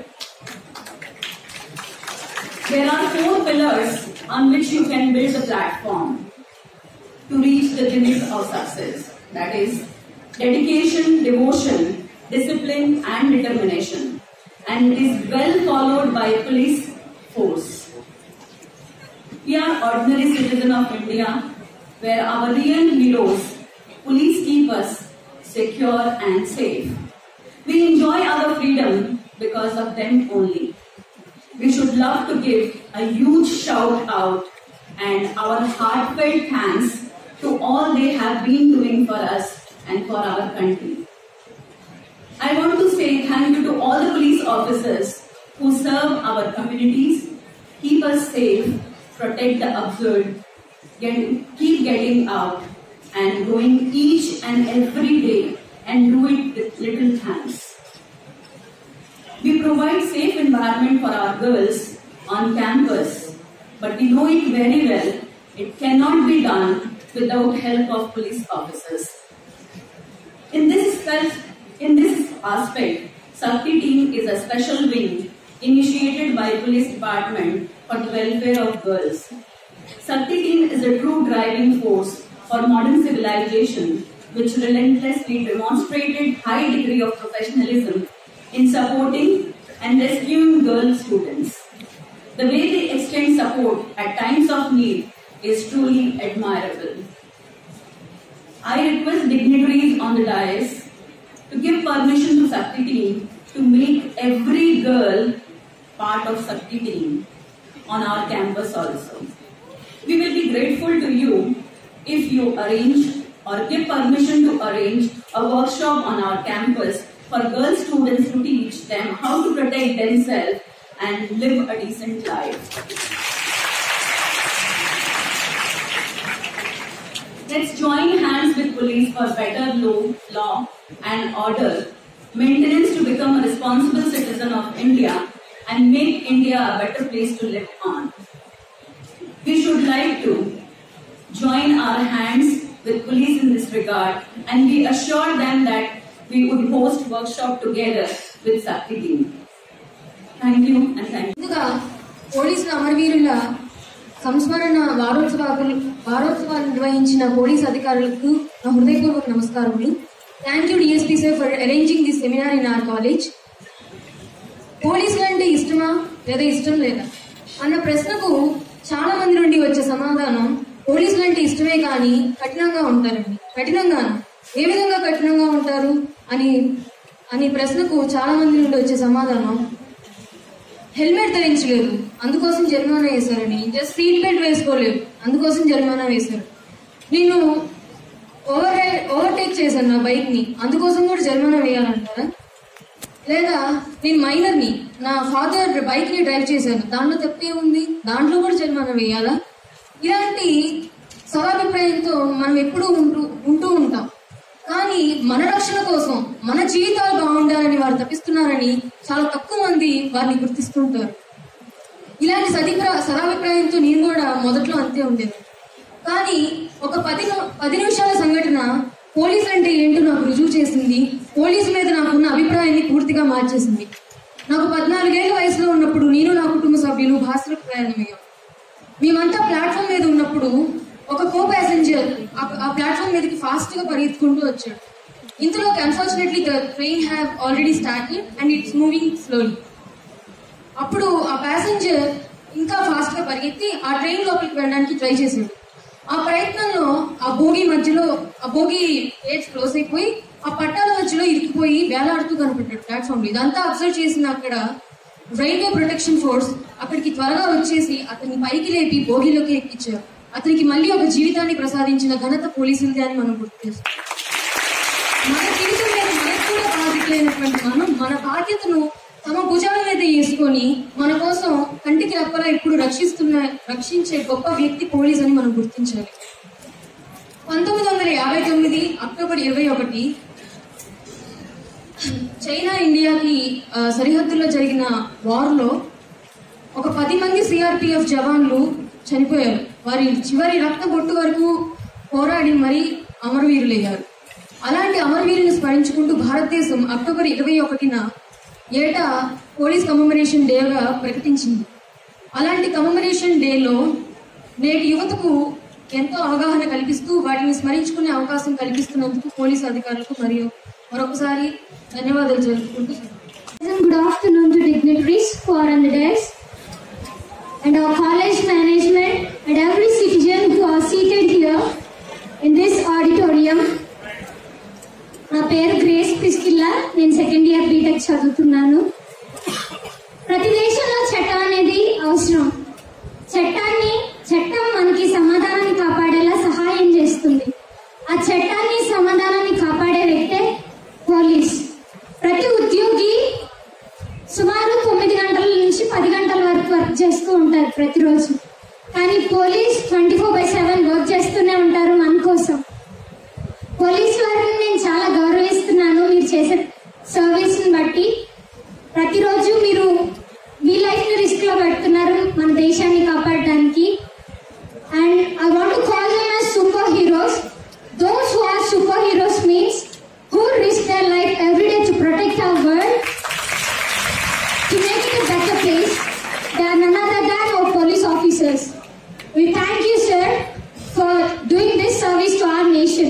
There are four pillars on which you can build a platform to reach the limit of success. That is dedication, devotion, discipline and determination. And it is well followed by police force. We are ordinary citizens of India where our real heroes, police, keep us secure and safe. We enjoy our freedom because of them only. We should love to give a huge shout out and our heartfelt thanks to all they have been doing for us and for our country. I want to say thank you to all the police officers who serve our communities, keep us safe, protect the absurd, get, keep getting out and going each and every day and do it with little thanks. We provide safe environment for our girls on campus, but we know it very well, it cannot be done without help of police officers. In this, in this aspect, Sakti team is a special wing initiated by Police Department for the welfare of girls. Sakti team is a true driving force for modern civilization, which relentlessly demonstrated high degree of professionalism in supporting and rescuing girl students. The way they extend support at times of need is truly admirable. I request dignitaries on the dais to give permission to Sakti team to make every girl part of Sakti team on our campus also. We will be grateful to you if you arrange or give permission to arrange a workshop on our campus for girl students to teach them how to protect themselves and live a decent life. Let's join hands with police for better law, law and order, maintenance to become a responsible citizen of India and make India a better place to live on. We should like to join our hands with police in this regard and we assure them that we would host workshop together with Sakti team. Thank you and thank you. ముందుగా పోలీసుల అమరవీరుల సంస్మరణ వారోత్సవాలు వారోత్సవాలు నిర్వహించిన police అధికారులకు నా హృదయపూర్వక నమస్కారములు. Thank you DSP sir for arranging this seminar in our college. పోలీసులు అంటే ఇష్టమా లేదా ఇష్టం లేదా అన్న ప్రశ్నకు చాలా మంది నుండి వచ్చే సమాధానం పోలీసులు అంటే ఇష్టమే కానీ కఠినంగా ఉంటారండి. కఠినంగాను ఏ విధంగా కఠినంగా ఉంటారు అని అని ప్రశ్నకు చాలా మంది నుండి వచ్చే సమాధానం హెల్మెట్ ధరించలేదు, అందుకోసం జరిమానా వేశారని. జస్ట్ సీట్ బెల్ట్ వేసుకోలేదు, అందుకోసం జరిమానా వేశారు. నేను ఓవర్ ఓవర్టేక్ చేశాను నా బైక్ ని, అందుకోసం కూడా జరిమానా వేయాలంటారా? లేదా నేను మైనర్ ని, నా ఫాదర్ బైక్ ని డ్రైవ్ చేశాను, దాంట్లో తప్పే ఉంది, దాంట్లో కూడా జరిమానా వేయాలా? ఇలాంటి స్వాభిప్రాయంతో మనం ఎప్పుడూ ఉంటూ ఉంటూ ఉంటాం. కానీ మన రక్షణ కోసం, మన జీవితాలు బాగుండాలని వారు తప్పిస్తున్నారని చాలా తక్కువ మంది వారిని గుర్తిస్తుంటారు. ఇలాంటి సదిప్రా సదాభిప్రాయంతో నేను కూడా మొదట్లో అంతే ఉండేది. కానీ ఒక పది పది నిమిషాల సంఘటన పోలీస్ అంటే ఏంటో నాకు రుజువు చేసింది. పోలీసు మీద నాకున్న అభిప్రాయాన్ని పూర్తిగా మార్చేసింది. నాకు పద్నాలుగేళ్ల వయసులో ఉన్నప్పుడు నేను నా కుటుంబ సభ్యులు భాస్కర్ ప్రయాణమయ్యాం. మేమంతా ప్లాట్ఫామ్ మీద ఉన్నప్పుడు ఒక కో ప్యాసింజర్ ఆ ప్లాట్ఫామ్ మీదకి ఫాస్ట్ గా పరిగెత్తుకుంటూ వచ్చాడు. ఇంతలో unfortunately the train have already started and it's moving slowly. అప్పుడు ఆ ప్యాసింజర్ ఇంకా ఫాస్ట్ గా పరిగెత్తి ఆ ట్రైన్ లోపలికి వెళ్ళడానికి ట్రై చేశాడు. ఆ ప్రయత్నంలో ఆ బోగి మధ్యలో ఆ బోగి గేట్స్ క్లోజ్ అయిపోయి ఆ పట్టాల మధ్యలో ఇరికిపోయి వేలాడుతూ కనపడ్డాడు ప్లాట్ఫామ్ లో. ఇదంతా అబ్జర్వ్ చేసిన అక్కడ రైల్వే ప్రొటెక్షన్ ఫోర్స్ అక్కడికి త్వరగా వచ్చేసి అతన్ని పైకి లేపి బోగిలోకి ఎక్కించారు. అతనికి మళ్ళీ ఒక జీవితాన్ని ప్రసాదించిన ఘనత పోలీసులదే అని మనం గుర్తు చేస్తాం. మన జీవితం మీద మనకు కూడా బాధ్యతలైనటువంటి మనం మన బాధ్యతను తమ భుజాల మీద వేసుకొని మన కోసం కంటికి రెప్పలా ఇప్పుడు రక్షిస్తున్న రక్షించే గొప్ప వ్యక్తి పోలీస్ అని మనం గుర్తించాలి. పంతొమ్మిది వందల యాభై తొమ్మిది అక్టోబర్ ఇరవై ఒకటి చైనా ఇండియాకి సరిహద్దుల్లో జరిగిన వార్ లో ఒక పది మంది సిఆర్పిఎఫ్ జవాన్లు చనిపోయారు. వారి చివరి రక్త బొట్టు వరకు పోరాడి మరీ అమరవీరులయ్యారు. అలాంటి అమరవీరుని స్మరించుకుంటూ భారతదేశం అక్టోబర్ ఇరవై ఒకటిన ఏటా పోలీస్ కమమరేషన్ డేగా ప్రకటించింది. అలాంటి కమమరేషన్ డేలో నేటి యువతకు ఎంతో అవగాహన కల్పిస్తూ వాటిని స్మరించుకునే అవకాశం కల్పిస్తున్నందుకు పోలీసు అధికారులకు మరియు మరొకసారి ధన్యవాదాలు జరుపుకుంటూ. Good afternoon to dignitaries who are on the desk and our college management and every citizen who are seated here in this auditorium. నా పేరు గ్రేస్ ప్రిస్కిల్లా, నేను సెకండ్ ఇయర్ బీటెక్ చదువుతున్నాను. ప్రతి దేశంలో చట్టం అనేది అవసరం. చట్టాన్ని చట్టం మనకి సమాధానాన్ని కాపాడేలా సహాయం చేస్తుంది. ఆ చట్టాన్ని సమాధానాన్ని కాపాడే వ్యక్తే పోలీస్. ప్రతి ఉద్యోగి సుమారు తొమ్మిది గంటల నుంచి పది గంటల వరకు వర్క్ చేస్తూ ఉంటారు ప్రతిరోజు. కానీ police twenty four by seven work చేస్తూనే ఉంటారు మన కోసం. పోలీస్ వారిని నేను చాలా గౌరవిస్తున్నాను. మీరు చేసే సర్వీస్ ని బట్టి ప్రతిరోజు మీరు మీ లైఫ్ ని రిస్క్ లో పెడుతున్నారు మన దేశాన్ని కాపాడడానికి. And I want to call them as super heroes. Those who are super heroes means who risk their life every day to protect our world, to make it a better place. They are none other than our police officers. We thank you, sir, for doing this service to our nation.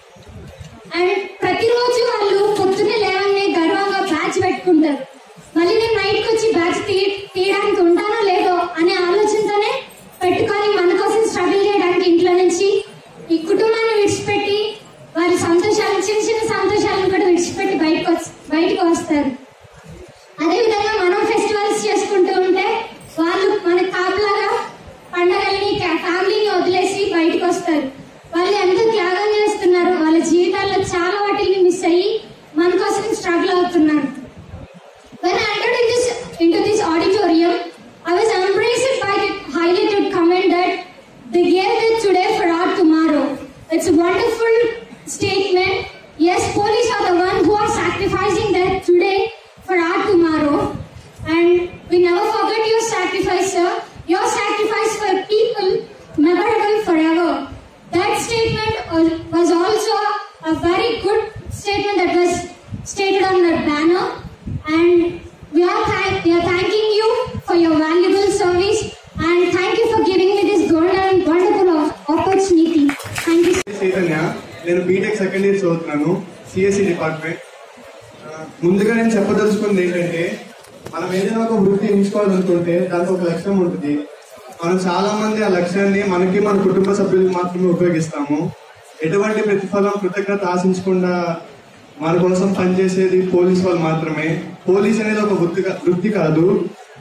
And ప్రతిరోజు వాళ్ళు పొద్దున్నే లేవగానే గర్వంగా batch పెట్టుకుంటారు. మళ్ళీ నేను నైట్కి వచ్చి బ్యాచ్ తీ తీయడానికి ఉంటానో లేదో అనే ఆలోచనతోనే పెట్టుకొని మన కోసం స్ట్రగుల్ చేయడానికి ఇంట్లో నుంచి ఈ కుటుంబాన్ని విడిచిపెట్టి వారి సంతోషాలు చిన్న చిన్న సంతోషాలను కూడా విడిచిపెట్టి బయటకు బయటకు వస్తారు. అదేవిధంగా మనం ఫెస్టివల్స్ చేసుకుంటూ ఉంటే వాళ్ళు మన కాపులాగా పండగల్ని ఫ్యామిలీని వదిలేసి బయటకు వస్తారు. వాళ్ళు ఎంతో త్యాగం చేస్తున్నారు. వాళ్ళ జీవితాల్లో చాలా వాటిని మిస్ అయ్యి మన కోసం స్ట్రగుల్ అవుతున్నారు. When I entered in this, into this auditorium, I was embraced by the highlighted comment that they gave it today for our tomorrow. It's a wonderful statement. Yes, police are the one who are sacrificing that today for our tomorrow, and we never forget your sacrifice, sir. Your sacrifice for people memorable forever. That statement was also a very good statement that was stated on the banner, and we are thank we are thanking you for your valuable service, and thank you for giving me this golden and wonderful opportunity. Thank you. Chaitanya, నేను BTech second year చదువుతున్నాను, CSC department. ముందుగా నేను చెప్పదలుచుకుంది ఏంటంటే, మనం ఏదైనా ఒక వృత్తి ఎంచుకోవాలనుకుంటే దానికి ఒక లక్ష్యం ఉంటుంది. మనం చాలా మంది ఆ లక్ష్యాన్ని మనకి మన కుటుంబ సభ్యులకు మాత్రమే ఉపయోగిస్తాము. ఎటువంటి ప్రతిఫలం కృతజ్ఞత ఆశించకుండా మన కోసం పనిచేసేది పోలీస్ వాళ్ళు మాత్రమే. పోలీస్ అనేది ఒక వృత్తి వృత్తి కాదు,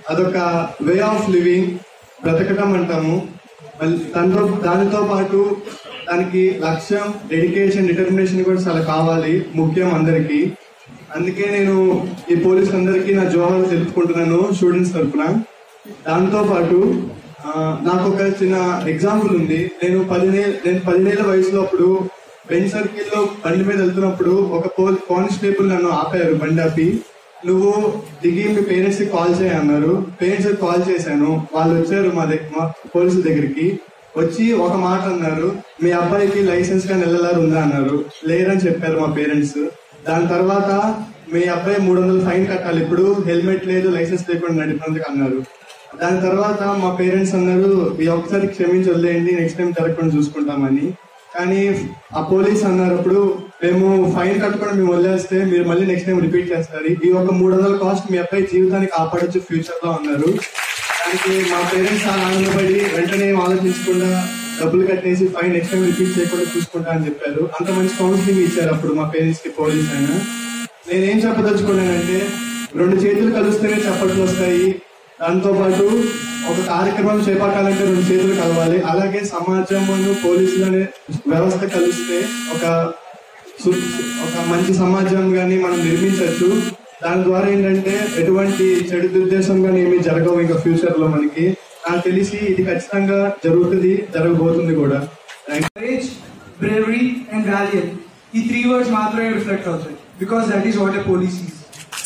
అదొక వే ఆఫ్ లివింగ్, బ్రతకటం అంటాము. మళ్ళీ దాంతో దానితో పాటు దానికి లక్ష్యం, డెడికేషన్, డిటర్మినేషన్ కూడా చాలా కావాలి, ముఖ్యం అందరికీ. అందుకే నేను ఈ పోలీసు అందరికీ నా జోహాలు తెలుపుకుంటున్నాను స్టూడెంట్స్ తరఫున. దాంతో పాటు నాకు ఒక చిన్న ఎగ్జాంపుల్ ఉంది. నేను పదిహేను నేను పదిహేనేళ్ల వయసులో అప్పుడు బెంచ్ సర్కిల్ లో బండి మీద వెళ్తున్నప్పుడు ఒక కానిస్టేబుల్ నన్ను ఆపారు, బండి ఆపి, నువ్వు దిగి మీ పేరెంట్స్ కి కాల్ చేయన్నారు. పేరెంట్స్ కి కాల్ చేశాను. వాళ్ళు వచ్చారు మా దగ్గర, మా పోలీసుల దగ్గరికి వచ్చి ఒక మాట అన్నారు, మీ అబ్బాయికి లైసెన్స్ గా నెలలారు ఉందా అన్నారు. లేరని చెప్పారు మా పేరెంట్స్. దాని తర్వాత మీ అబ్బాయి మూడు వందలు ఫైన్ కట్టాలి, ఇప్పుడు హెల్మెట్ లేదు, లైసెన్స్ లేకుండా నడిపినందుకు అన్నారు. దాని తర్వాత మా పేరెంట్స్ అన్నారు, ఈ ఒకసారి క్షమించి వదిలేయండి, నెక్స్ట్ టైం జరగకుండా చూసుకుంటామని. కానీ ఆ పోలీస్ అన్నారు అప్పుడు, మేము ఫైన్ కట్టుకొని మేము వదిలేస్తే మీరు మళ్ళీ నెక్స్ట్ టైం రిపీట్ చేస్తారు, ఈ ఒక మూడు వందల కాస్ట్ మీ అబ్బాయి జీవితానికి కాపాడొచ్చు ఫ్యూచర్ లో అన్నారు. దానికి మా పేరెంట్స్ చాలా ఆనందపడి వెంటనే ఆలోచించకుండా డబ్బులు కట్టేసి ఫైన్ నెక్స్ట్ టైం రిపీట్ చేయకుండా చూసుకుంటా అని చెప్పారు. అంత మంచి కౌన్సిలింగ్ ఇచ్చారు అప్పుడు మా పేరెంట్స్ కి పోలీస్ అయినా. నేనేం చెప్పదలుచుకున్నానంటే, రెండు చేతులు కలిస్తేనే చప్పట్లు వస్తాయి. దాంతో పాటు ఒక కార్యక్రమం చేపట్టాలంటే రెండు చేతులు కలవాలి. అలాగే సమాజం పోలీసులనే వ్యవస్థ కలిస్తే ఒక ఒక మంచి సమాజం గాని మనం నిర్మించవచ్చు. దాని ద్వారా ఏంటంటే ఎటువంటి చెడు దుర్దేశం కానీ ఏమి జరగవు ఇంకా ఫ్యూచర్ లో. మనకి నాకు తెలిసి ఇది ఖచ్చితంగా జరుగుతుంది, జరగబోతుంది కూడా. బ్రేవరీ అండ్ వాలియన్, ఈ త్రీ వర్డ్స్ మాత్రమే రిఫ్లెక్ట్ అవుతాయి, because that is what a police is.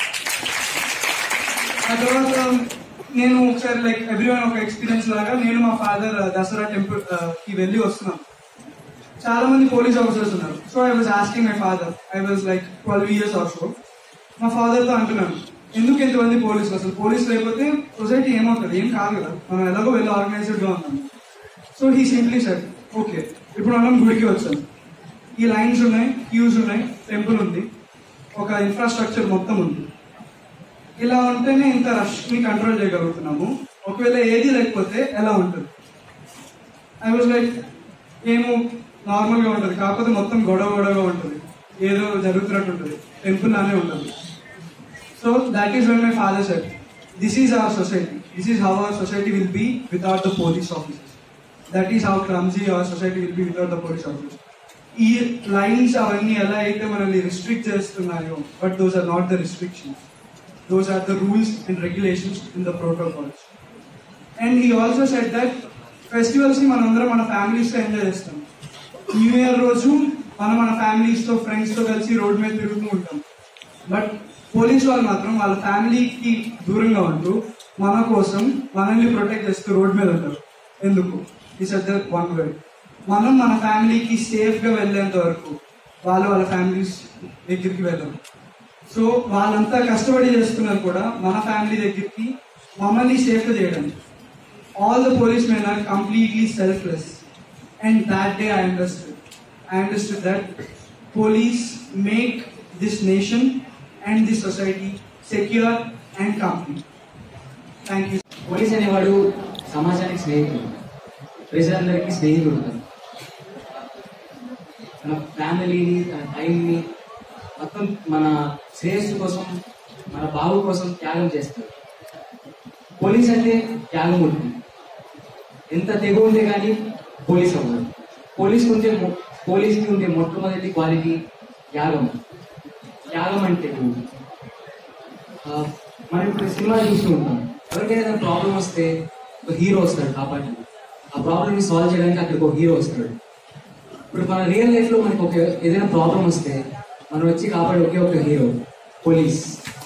ఆ తర్వాత నేను ఒకసారి లైక్ ఎవ్రీవన్ ఒక ఎక్స్పీరియన్స్ లాగా నేను మా ఫాదర్ దసరా టెంపుల్ కి వెళ్ళి వస్తున్నాం. చాలా మంది పోలీస్ ఆఫీసర్స్ ఉన్నారు. So I was asking my father, I was like twelve years or so. మా ఫాదర్ తో అంటున్నాను, ఎందుకు ఎంతమంది పోలీసులు, అసలు పోలీసు లేకపోతే సొసైటీ ఏమవుతుంది, ఏం కాదు కదా, మనం ఎలాగో వెళ్ళి ఆర్గనైజ్డ్ గా ఉన్నాం. So he simply said, okay ఇప్పుడు మనం గుడికి వచ్చాం, ఈ లైన్స్ ఉన్నాయి, క్యూస్ ఉన్నాయి, టెంపుల్ ఉంది, ఒక ఇన్ఫ్రాస్ట్రక్చర్ మొత్తం ఉంది. ఇలా ఉంటేనే ఇంత రష్ ని కంట్రోల్ చేయగలుగుతున్నాము. ఒకవేళ ఏది లేకపోతే ఎలా ఉంటుంది? ఐ వాజ్ లైక్, ఏమో నార్మల్ గా ఉంటుంది, కాకపోతే మొత్తం గొడవ గొడవగా ఉంటుంది, ఏదో జరుగుతున్నట్టు ఉంటుంది, టెంపుల్ లానే ఉంటుంది. So that is when my father said, this is our society, this is how our society will be without the police officers, that is how clumsy our society will be without the police officers. ఈ lines అవన్నీ ఎలా అయితే మనల్ని restrict చేస్తున్నాయో, but those are not the restrictions, those are the rules and regulations in the protocols. And he also said that festivals ni manandram mana families తో enjoy చేస్తాం. New year రోజు మనం మన ఫ్యామిలీస్ తో ఫ్రెండ్స్ తో కలిసి road మీద తిరుగుతూ ఉంటాం. బట్ పోలీస్ వాళ్ళు మాత్రం వాళ్ళ ఫ్యామిలీకి దూరంగా ఉంటూ మన కోసం మనల్ని ప్రొటెక్ట్ చేస్తూ రోడ్ మీద ఉంటారు. ఎందుకు? ఈ సెడ్ దట్ వన్ వర్డ్, మనం మన ఫ్యామిలీకి సేఫ్ గా వెళ్లేంత వరకు వాళ్ళు వాళ్ళ ఫ్యామిలీస్ దగ్గరికి వెళ్ళరు. సో వాళ్ళంతా కష్టపడి చేస్తున్నారు కూడా మన ఫ్యామిలీ దగ్గరికి మమ్మల్ని సేఫ్ చేయడానికి. All the police men are completely selfless. And that day I understood I understood that police make this nation and this society secure and complete. Thank you. Police అనేవాడు సమాజానికి స్నేహితుడు, ప్రజలందరికీ స్నేహితుడు. తన ఫ్యామిలీని, తన టైంని మొత్తం మన శ్రేయస్సు కోసం, మన బావు కోసం త్యాగం చేస్తారు. పోలీస్ అంటే త్యాగం ఉంటుంది. ఎంత తెగ ఉంటే కానీ పోలీస్ అవ్వదు. పోలీస్ ఉంటే పోలీస్కి ఉండే మొట్టమొదటి క్వాలిటీ త్యాగం. త్యాగం అంటే మనం ఇప్పుడు సినిమా చూస్తూ ఉంటాం, ఎవరికైనా ప్రాబ్లం వస్తే ఒక హీరో వస్తాడు కాబట్టి ఆ ప్రాబ్లమ్ ని సాల్వ్ చేయడానికి అక్కడికి ఒక హీరో వస్తాడు. ఇప్పుడు మన రియల్ లైఫ్ లో మనకు ఒక ఏదైనా ప్రాబ్లం వస్తే మనం వచ్చి కాపాడే ఒకే ఒక హీరో పోలీస్.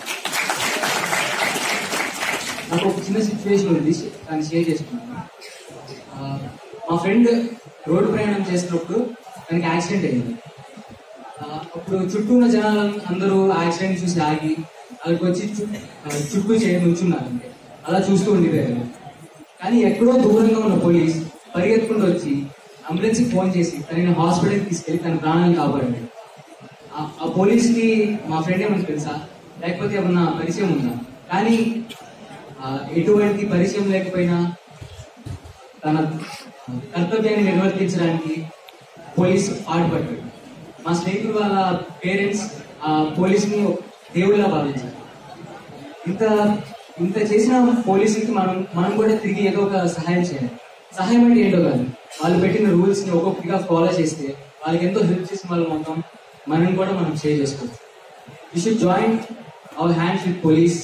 నాకు ఒక చిన్న సిచ్యువేషన్ ఉంది, దాన్ని షేర్ చేసుకున్నాను. మా ఫ్రెండ్ రోడ్డు ప్రయాణం చేసినప్పుడు దానికి యాక్సిడెంట్ అయింది. అప్పుడు చుట్టూ ఉన్న జనాలు అందరూ యాక్సిడెంట్ చూసి ఆగి వాళ్ళకి వచ్చి చుట్టూ చేయడం నుంచున్నారు. అంటే అలా చూస్తూ ఉండిపోయారు. కానీ ఎక్కడో దూరంగా ఉన్న పోలీస్ పరిగెత్తుకుంటూ వచ్చి అంబులెన్స్ కి ఫోన్ చేసి తనని హాస్పిటల్కి తీసుకెళ్లి తన ప్రాణాలను కాపాడాడు. ఆ పోలీస్ కి మా ఫ్రెండ్ ఏమని తెలుసా, లేకపోతే ఏమన్నా పరిచయం ఉందా? కానీ ఎటువంటి పరిచయం లేకపోయినా తన కర్తవ్యాన్ని నిర్వర్తించడానికి పోలీసు పాటుపడ్డాడు. మా స్నేహితులు వాళ్ళ పేరెంట్స్ ఆ పోలీసుని దేవుళ్ళ భావించారు. ఇంత ఇంత చేసిన పోలీసులకి మనం మనం కూడా తిరిగి ఏదో ఒక సహాయం చేయాలి. సహాయం అంటే ఏంటో కాదు, వాళ్ళు పెట్టిన రూల్స్ ని ఒక్కొక్కటిగా ఫాలో చేస్తే వాళ్ళకి ఎంతో హెల్ప్ చేసిన వాళ్ళు మొత్తం మనం కూడా మనం షేర్ చేసుకోవచ్చు. We should join our hands with police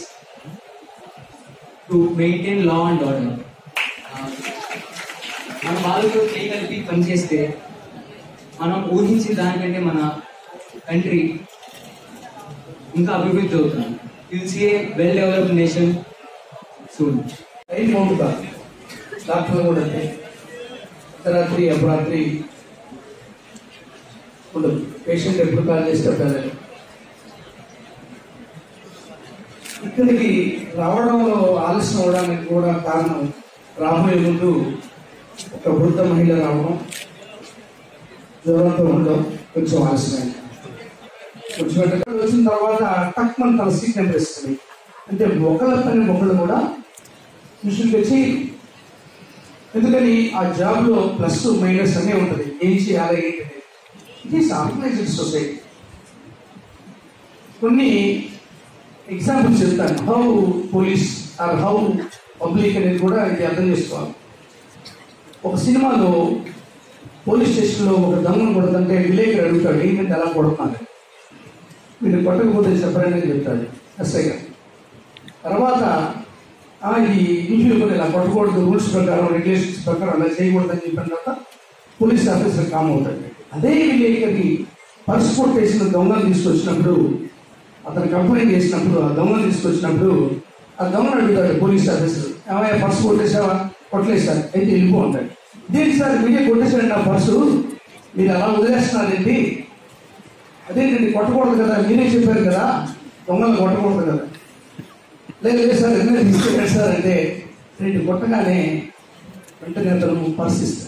to maintain law and order. మన వాళ్ళతో చేయగలిపి పనిచేస్తే మనం ఊహించిన దానికంటే మన కంట్రీ ఇంకా అభివృద్ధి అవుతుంది. Will see a well developed nation soon. Time అవుతుందా డాక్టర్ కూడా అంటే అర్ధరాత్రి అపరాత్రి ఉండదు. పేషెంట్ ఎప్పుడు కాల్ చేసి చెప్పాలి. ఇక్కడికి రావడంలో ఆలస్యం అవడానికి కూడా కారణం, రాబోయే ముందు ఒక వృద్ధ మహిళ రావడం, జ్వరంతో ఉండడం కొంచెం ఆలస్యమైంది. కొంచెం వచ్చిన తర్వాత తక్కువ తన సీట్ నెంబరిస్తుంది. అంటే ఒకళ్ళ పని ఒకళ్ళు కూడా మిషన్ తెచ్చి, ఎందుకని ఆ జాబ్ లో ప్లస్ మైనస్ అనే ఉంటుంది. ఏం చేయాలి ఏంటి, ఇట్ ఈస్ ఆర్గనైజ్డ్ సొసైటీ. కొన్ని ఎగ్జాంపుల్స్ చెప్తాను, how police are how public అనేది కూడా ఇది అర్థం చేసుకోవాలి. ఒక సినిమాలో పోలీస్ స్టేషన్లో ఒక దొంగను కొడుతుంటే విలేకరు అడుగుతాడు, ఏంటంటే ఎలా కొడుతున్నాను, మీరు కొట్టకపోతే చెప్పండి అని చెప్తాడు ఎస్ఐ గారు. తర్వాత ఇది ఇంట్లో కూడా ఇలా కొట్టకూడదు, రూల్స్ ప్రకారం రెగ్యులేషన్స్ ప్రకారం అలా చేయకూడదని చెప్పిన తర్వాత పోలీస్ ఆఫీసర్ కామ్ అవుతాడు. అదే విలేకరి పర్స్ కొట్టేసిన దొంగను తీసుకొచ్చినప్పుడు, అతను కంప్లైంట్ చేసినప్పుడు ఆ దొంగను తీసుకొచ్చినప్పుడు ఆ దొంగను అడుగుతాడు పోలీస్ ఆఫీసర్, ఏమయ్యా పర్సు కొట్టేసావా, కొట్టలేదు సార్, అయితే వెళ్ళిపో అంటాడు. దేనికి సార్ మీరే కొట్టేశారండి ఆ పర్సు, మీరు అలా వదిలేస్తున్నారండి, అదేంటండి కొట్టకూడదు కదా, మీరే చెప్పారు కదా దొంగలు కొట్టకూడదు కదా. లేదు లేదు సార్ ఎన్నో తీసుకెళ్ళాడు సార్ అంటే రెండు కొట్టగానే వెంటనే అతను పర్స్ ఇస్తాడు.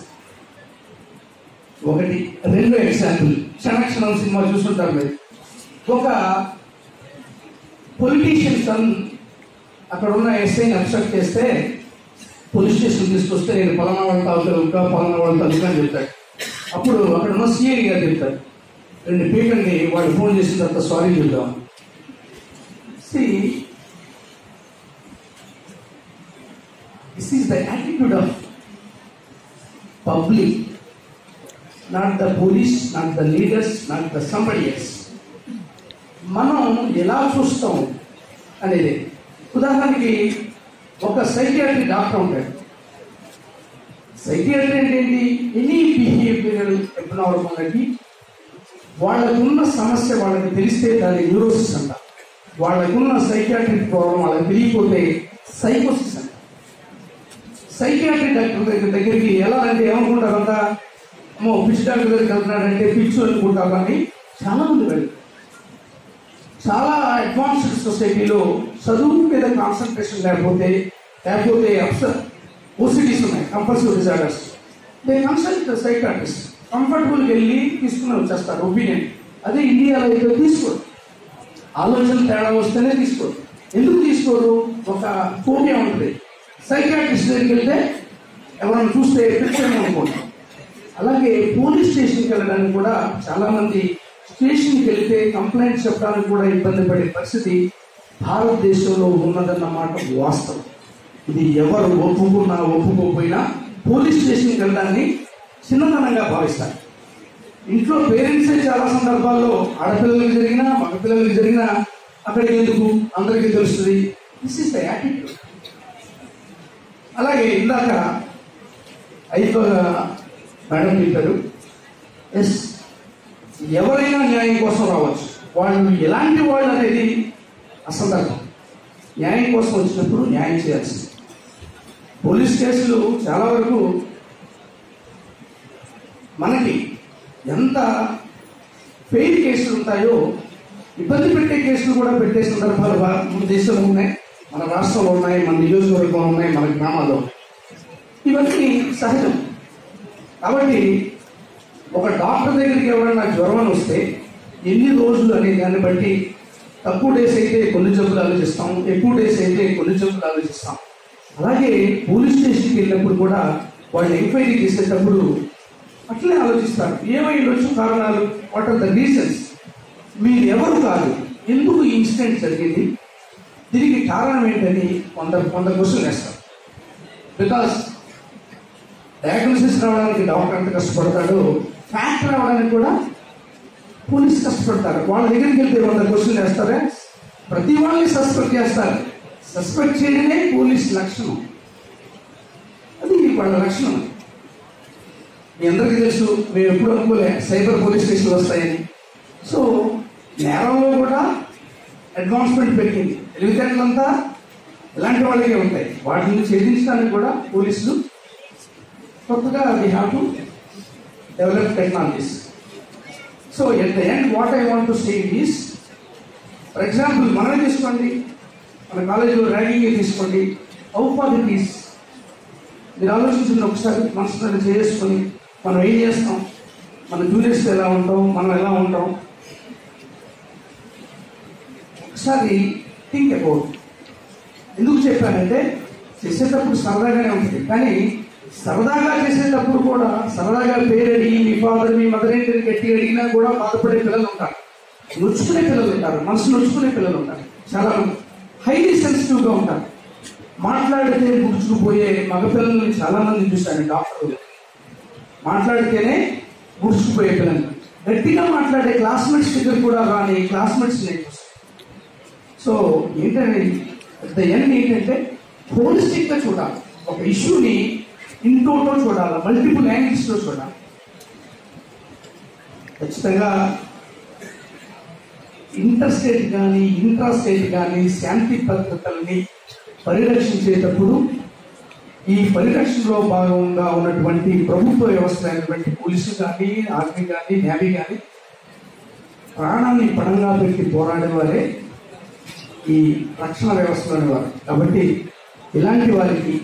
ఒకటి. రెండో ఎగ్జాంపుల్, క్షణక్షణం సినిమా చూస్తుంటారు మీరు. ఒక పొలిటీషియన్ సన్ అక్కడ ఉన్న ఎస్ఐని అబ్స్ట్రక్ట్ చేస్తే పోలీస్ స్టేషన్ తీసుకొస్తే నేను పలానా వాళ్ళ తాలూకా పలానా వాళ్ళ తాలూకా అని చెప్తాడు. అప్పుడు అక్కడ ఉన్న సిఐ గారు చెప్తారు, రెండు పీకండి, వాళ్ళు ఫోన్ చేసిన తర్వాత సారీ చెప్తాం. See this is the attitude of public, not the police, not the leaders, not the somebody else. మనం ఎలా చూస్తాం అనేది. ఉదాహరణకి ఒక సైకియాట్రీ డాక్టర్ ఉంటాడు. సైకియాట్రీ అంటే ఏంటి, ఎనీ బిహేవియరల్ అబ్నార్మాలిటీ, వాళ్ళకున్న సమస్య వాళ్ళకి తెలిస్తే దాన్ని న్యూరోసిస్ అంట. వాళ్ళకున్న సైకియాట్రిక్ ప్రాబ్లం వాళ్ళకి తెలియకపోతే సైకోసిస్ అంట. సైకియాట్రీ డాక్టర్ దగ్గర దగ్గరికి ఎలా అంటే ఏమనుకుంటారంతా, అమ్మో పిచ్చి డాక్టర్ దగ్గరికి వెళ్తున్నాడంటే పిచ్చు అనుకుంటారు అని చాలా మంది వెళ్ళి. చాలా అడ్వాన్స్డ్ సొసైటీలో చదువు మీద కాన్సన్ట్రేషన్ లేకపోతే లేకపోతే అప్సర్ ఓసిడీస్ ఉన్నాయి, compulsive disorders, they consult psychiatrist, కంఫర్టబుల్కి వెళ్ళి తీసుకుని వచ్చేస్తారు ఒపీనియన్. అదే ఇండియాలో అయితే తీసుకోరు, ఆలోచన తేడా వస్తేనే తీసుకోరు. ఎందుకు తీసుకోరు, ఒక ఫోబియా ఉంటుంది. సైకాట్రిస్ట్ దగ్గరికి వెళ్తే ఎవరైనా చూస్తే పిచ్చేమో అనుకుంటాం. అలాగే పోలీస్ స్టేషన్కి వెళ్ళడానికి కూడా చాలా మంది స్టేషన్కి వెళ్తే కంప్లైంట్ చెప్పడానికి కూడా ఇబ్బంది పడే పరిస్థితి భారతదేశంలో ఉన్నదన్నమాట వాస్తవం. ఇది ఎవరు ఒప్పుకున్నా ఒప్పుకోకపోయినా పోలీస్ స్టేషన్కి వెళ్ళడాన్ని చిన్నతనంగా భావిస్తారు. ఇంట్లో పేరెంట్సే చాలా సందర్భాల్లో ఆడపిల్లలకి జరిగినా మగపిల్లలకి జరిగినా అక్కడికి ఎందుకు, అందరికీ తెలుస్తుంది. This is the attitude. అలాగే ఇందాక ఐదు మేడం చెప్పారు, ఎస్ ఎవరైనా న్యాయం కోసం రావచ్చు, వాళ్ళు ఎలాంటి వాళ్ళు అనేది అసందర్భం. న్యాయం కోసం వచ్చినప్పుడు న్యాయం చేయాల్సింది. పోలీస్ కేసులు చాలా వరకు మనకి ఎంత ఫెయిల్ కేసులు ఉంటాయో ఇబ్బంది పెట్టే కేసులు కూడా పెట్టే సందర్భాలు మన దేశంలో ఉన్నాయి, మన రాష్ట్రంలో ఉన్నాయి, మన నియోజకవర్గంలో ఉన్నాయి, మన గ్రామాల్లో ఉన్నాయి. ఇవన్నీ సహజం. కాబట్టి ఒక డాక్టర్ దగ్గరికి ఎవరైనా జ్వరం వస్తే ఎన్ని రోజులు అనే దాన్ని బట్టి తక్కువ డేస్ అయితే కొన్ని జబ్బులు ఆలోచిస్తాం, ఎక్కువ డేస్ అయితే కొన్ని జబ్బులు ఆలోచిస్తాం. అలాగే పోలీస్ స్టేషన్కి వెళ్ళినప్పుడు కూడా వాళ్ళు ఎంక్వైరీ చేసేటప్పుడు అట్లనే ఆలోచిస్తారు. ఏమై ఉండొచ్చు కారణాలు, వాట్ ఆర్ ద రీజన్స్, మీరు ఎవరు కాదు, ఎందుకు ఈ ఇన్సిడెంట్ జరిగింది, దీనికి కారణం ఏంటని కొంత కొంత క్వశ్చన్ వేస్తారు. బికాస్ డయాగ్నోసిస్ రావడానికి డాక్టర్ ఎంత కష్టపడతాడు, ఫ్యాక్ట్ రావడానికి కూడా పోలీస్ కష్టపడతారు. వాళ్ళ దగ్గరికి వెళ్తే వంద క్వశ్చన్ వేస్తారే, ప్రతి వాళ్ళని సస్పెక్ట్ చేస్తారు. సస్పెక్ట్ చేయడమే పోలీస్ లక్షణం, అది వాళ్ళ లక్షణం. మీ అందరికీ తెలుసు, మేము ఎప్పుడు అనుకోలే సైబర్ పోలీస్ స్టేషన్లు వస్తాయని. సో నేరంలో కూడా అడ్వాన్స్మెంట్ పెరిగింది. తెలివితేటలంతా ఇలాంటి వాళ్ళకే ఉంటాయి. వాటిని ఛేదించడానికి కూడా పోలీసులు కొత్తగా we have to develop technologies. So at the end what I want to say is, for example మనమే తీసుకోండి, మన కాలేజీలో ర్యాగింగ్ తీసుకోండి, హౌ ఫార్ ఇట్ ఈస్. మీరు ఆలోచించండి ఒకసారి, మనసులో చేసుకొని మనం ఏం చేస్తాం, మన జూనియర్స్ ఎలా ఉంటాం, మనం ఎలా ఉంటాం, ఒకసారి థింక్ అబౌట్. ఎందుకు చెప్పానంటే చేసేటప్పుడు సరదాగానే ఉంటుంది, కానీ సరదాగా చేసేటప్పుడు కూడా సరదాగా పేరడి మీ ఫాదర్ మీ మదర్ ఏంటి గట్టి అడిగినా కూడా బాధపడే పిల్లలు ఉంటారు, నొచ్చుకునే పిల్లలు ఉంటారు, మనసు నొచ్చుకునే పిల్లలు ఉంటారు, చాలా హైలీ సెన్సిటివ్గా ఉంటారు. మాట్లాడితే గుడుచుకుపోయే మగపిల్లల్ని చాలా మంది చూశాను డాక్టర్లు. మాట్లాడితేనే గుడుచుకుపోయే పిల్లలు, గట్టిగా మాట్లాడే క్లాస్మేట్స్ దగ్గర కూడా రాని క్లాస్మేట్స్ నేను చూస్తాను. సో ఏంటంటే ద ఎండ్ ఏంటంటే హోలిస్టిక్ గా చూడాలి, ఒక ఇష్యూని ఇంటోటో చూడాలి, మల్టిపుల్ యాంగిల్స్ లో చూడాలి. ఖచ్చితంగా ఇంటర్ స్టేట్ కానీ ఇంట్రా స్టేట్ కానీ శాంతి భద్రతల్ని పరిరక్షించేటప్పుడు ఈ పరిరక్షణలో భాగంగా ఉన్నటువంటి ప్రభుత్వ వ్యవస్థ అయినటువంటి పోలీసు కానీ ఆర్మీ కానీ నేవీ కానీ ప్రాణాన్ని పణంగా పెట్టి పోరాడే వారే ఈ రక్షణ వ్యవస్థలోని వారు. కాబట్టి ఇలాంటి వారికి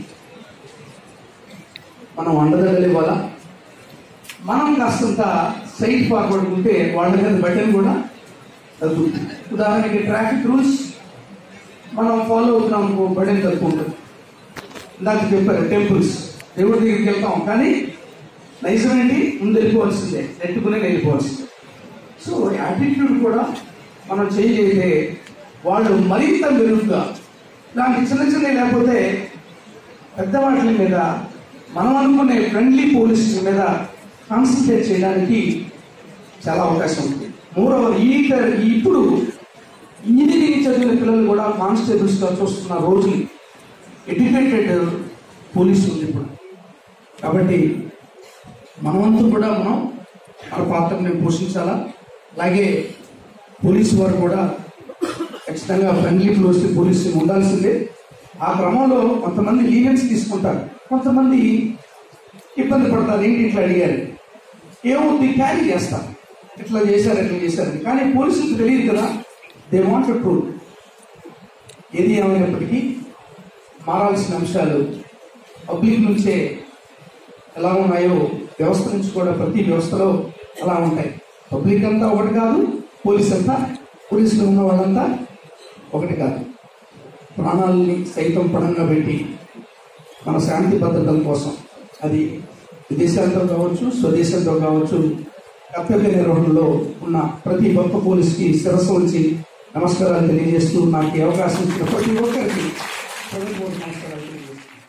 మనం అండదండలు ఇవ్వాలా. మనం కాస్తంత సైడ్ ఫార్వర్డ్ ఉంటే వాళ్ళ మీద బటన్ కూడా తగ్గుతుంది. ఉదాహరణకి ట్రాఫిక్ రూల్స్ మనం ఫాలో అవుతున్నాం, బటన్ తక్కువ ఉంటుంది. ఇందాక చెప్పారు టెంపుల్స్, దేవుడి దగ్గరికి వెళ్తాం, కానీ నైజం ఏంటి, ముందు వెళ్ళిపోవాల్సిందే, నెట్టుకునే వెళ్ళిపోవాల్సిందే. సో యాటిట్యూడ్ కూడా మనం చేయగలిగితే వాళ్ళు మరింత మెరుగ్గా, ఇలాంటి చిన్న చిన్న లేకపోతే పెద్దవాటి మీద మనం అనుకునే ఫ్రెండ్లీ పోలీసుల మీద కాన్సన్ట్రేట్ చేయడానికి చాలా అవకాశం ఉంది. మోర్ ఓవర్ ఈ ఇప్పుడు ఇంజనీరింగ్ చదివిన పిల్లలు కూడా కానిస్టేబుల్స్గా చూస్తున్న రోజులు ఎడ్యుకేటెడ్ పోలీసు ఉంది ఇప్పుడు. కాబట్టి మనవంతు కూడా మనం మన పాత్రని పోషించాలా. అలాగే పోలీసు వారు కూడా ఖచ్చితంగా ఫ్రెండ్లీ క్లోజ్ పోలీసు ఉండాల్సిందే. ఆ క్రమంలో కొంతమంది లీనియన్స్ తీసుకుంటారు, కొంతమంది ఇబ్బంది పడతారు. ఏంటి ఇట్లా అడిగారు, ఏమవుతుంది క్యారీ చేస్తారు, ఇట్లా చేశారు ఇట్లా చేశారు, కానీ పోలీసులకు తెలియదు కదా, దే వాంట్ ట్రూత్. ఏది ఏమైనప్పటికీ మారాల్సిన అంశాలు పబ్లిక్ నుంచే ఎలా ఉన్నాయో వ్యవస్థ నుంచి కూడా ప్రతి వ్యవస్థలో అలా ఉంటాయి. పబ్లిక్ అంతా ఒకటి కాదు, పోలీస్ అంతా, పోలీసులో ఉన్న వాళ్ళంతా ఒకటి కాదు. ప్రాణాలని సైతం పణంగా పెట్టి మన శాంతి భద్రతల కోసం, అది విదేశాలతో కావచ్చు స్వదేశాలతో కావచ్చు, కర్తవ్య నిర్వహణలో ఉన్న ప్రతి గొప్ప పోలీసుకి శిరస్సు ఉంచి నమస్కారాలు తెలియజేస్తూ నాకు ఈ అవకాశం ఇచ్చిన ప్రతి ఒక్కరికి నమస్కారాలు తెలియజేస్తున్నాను.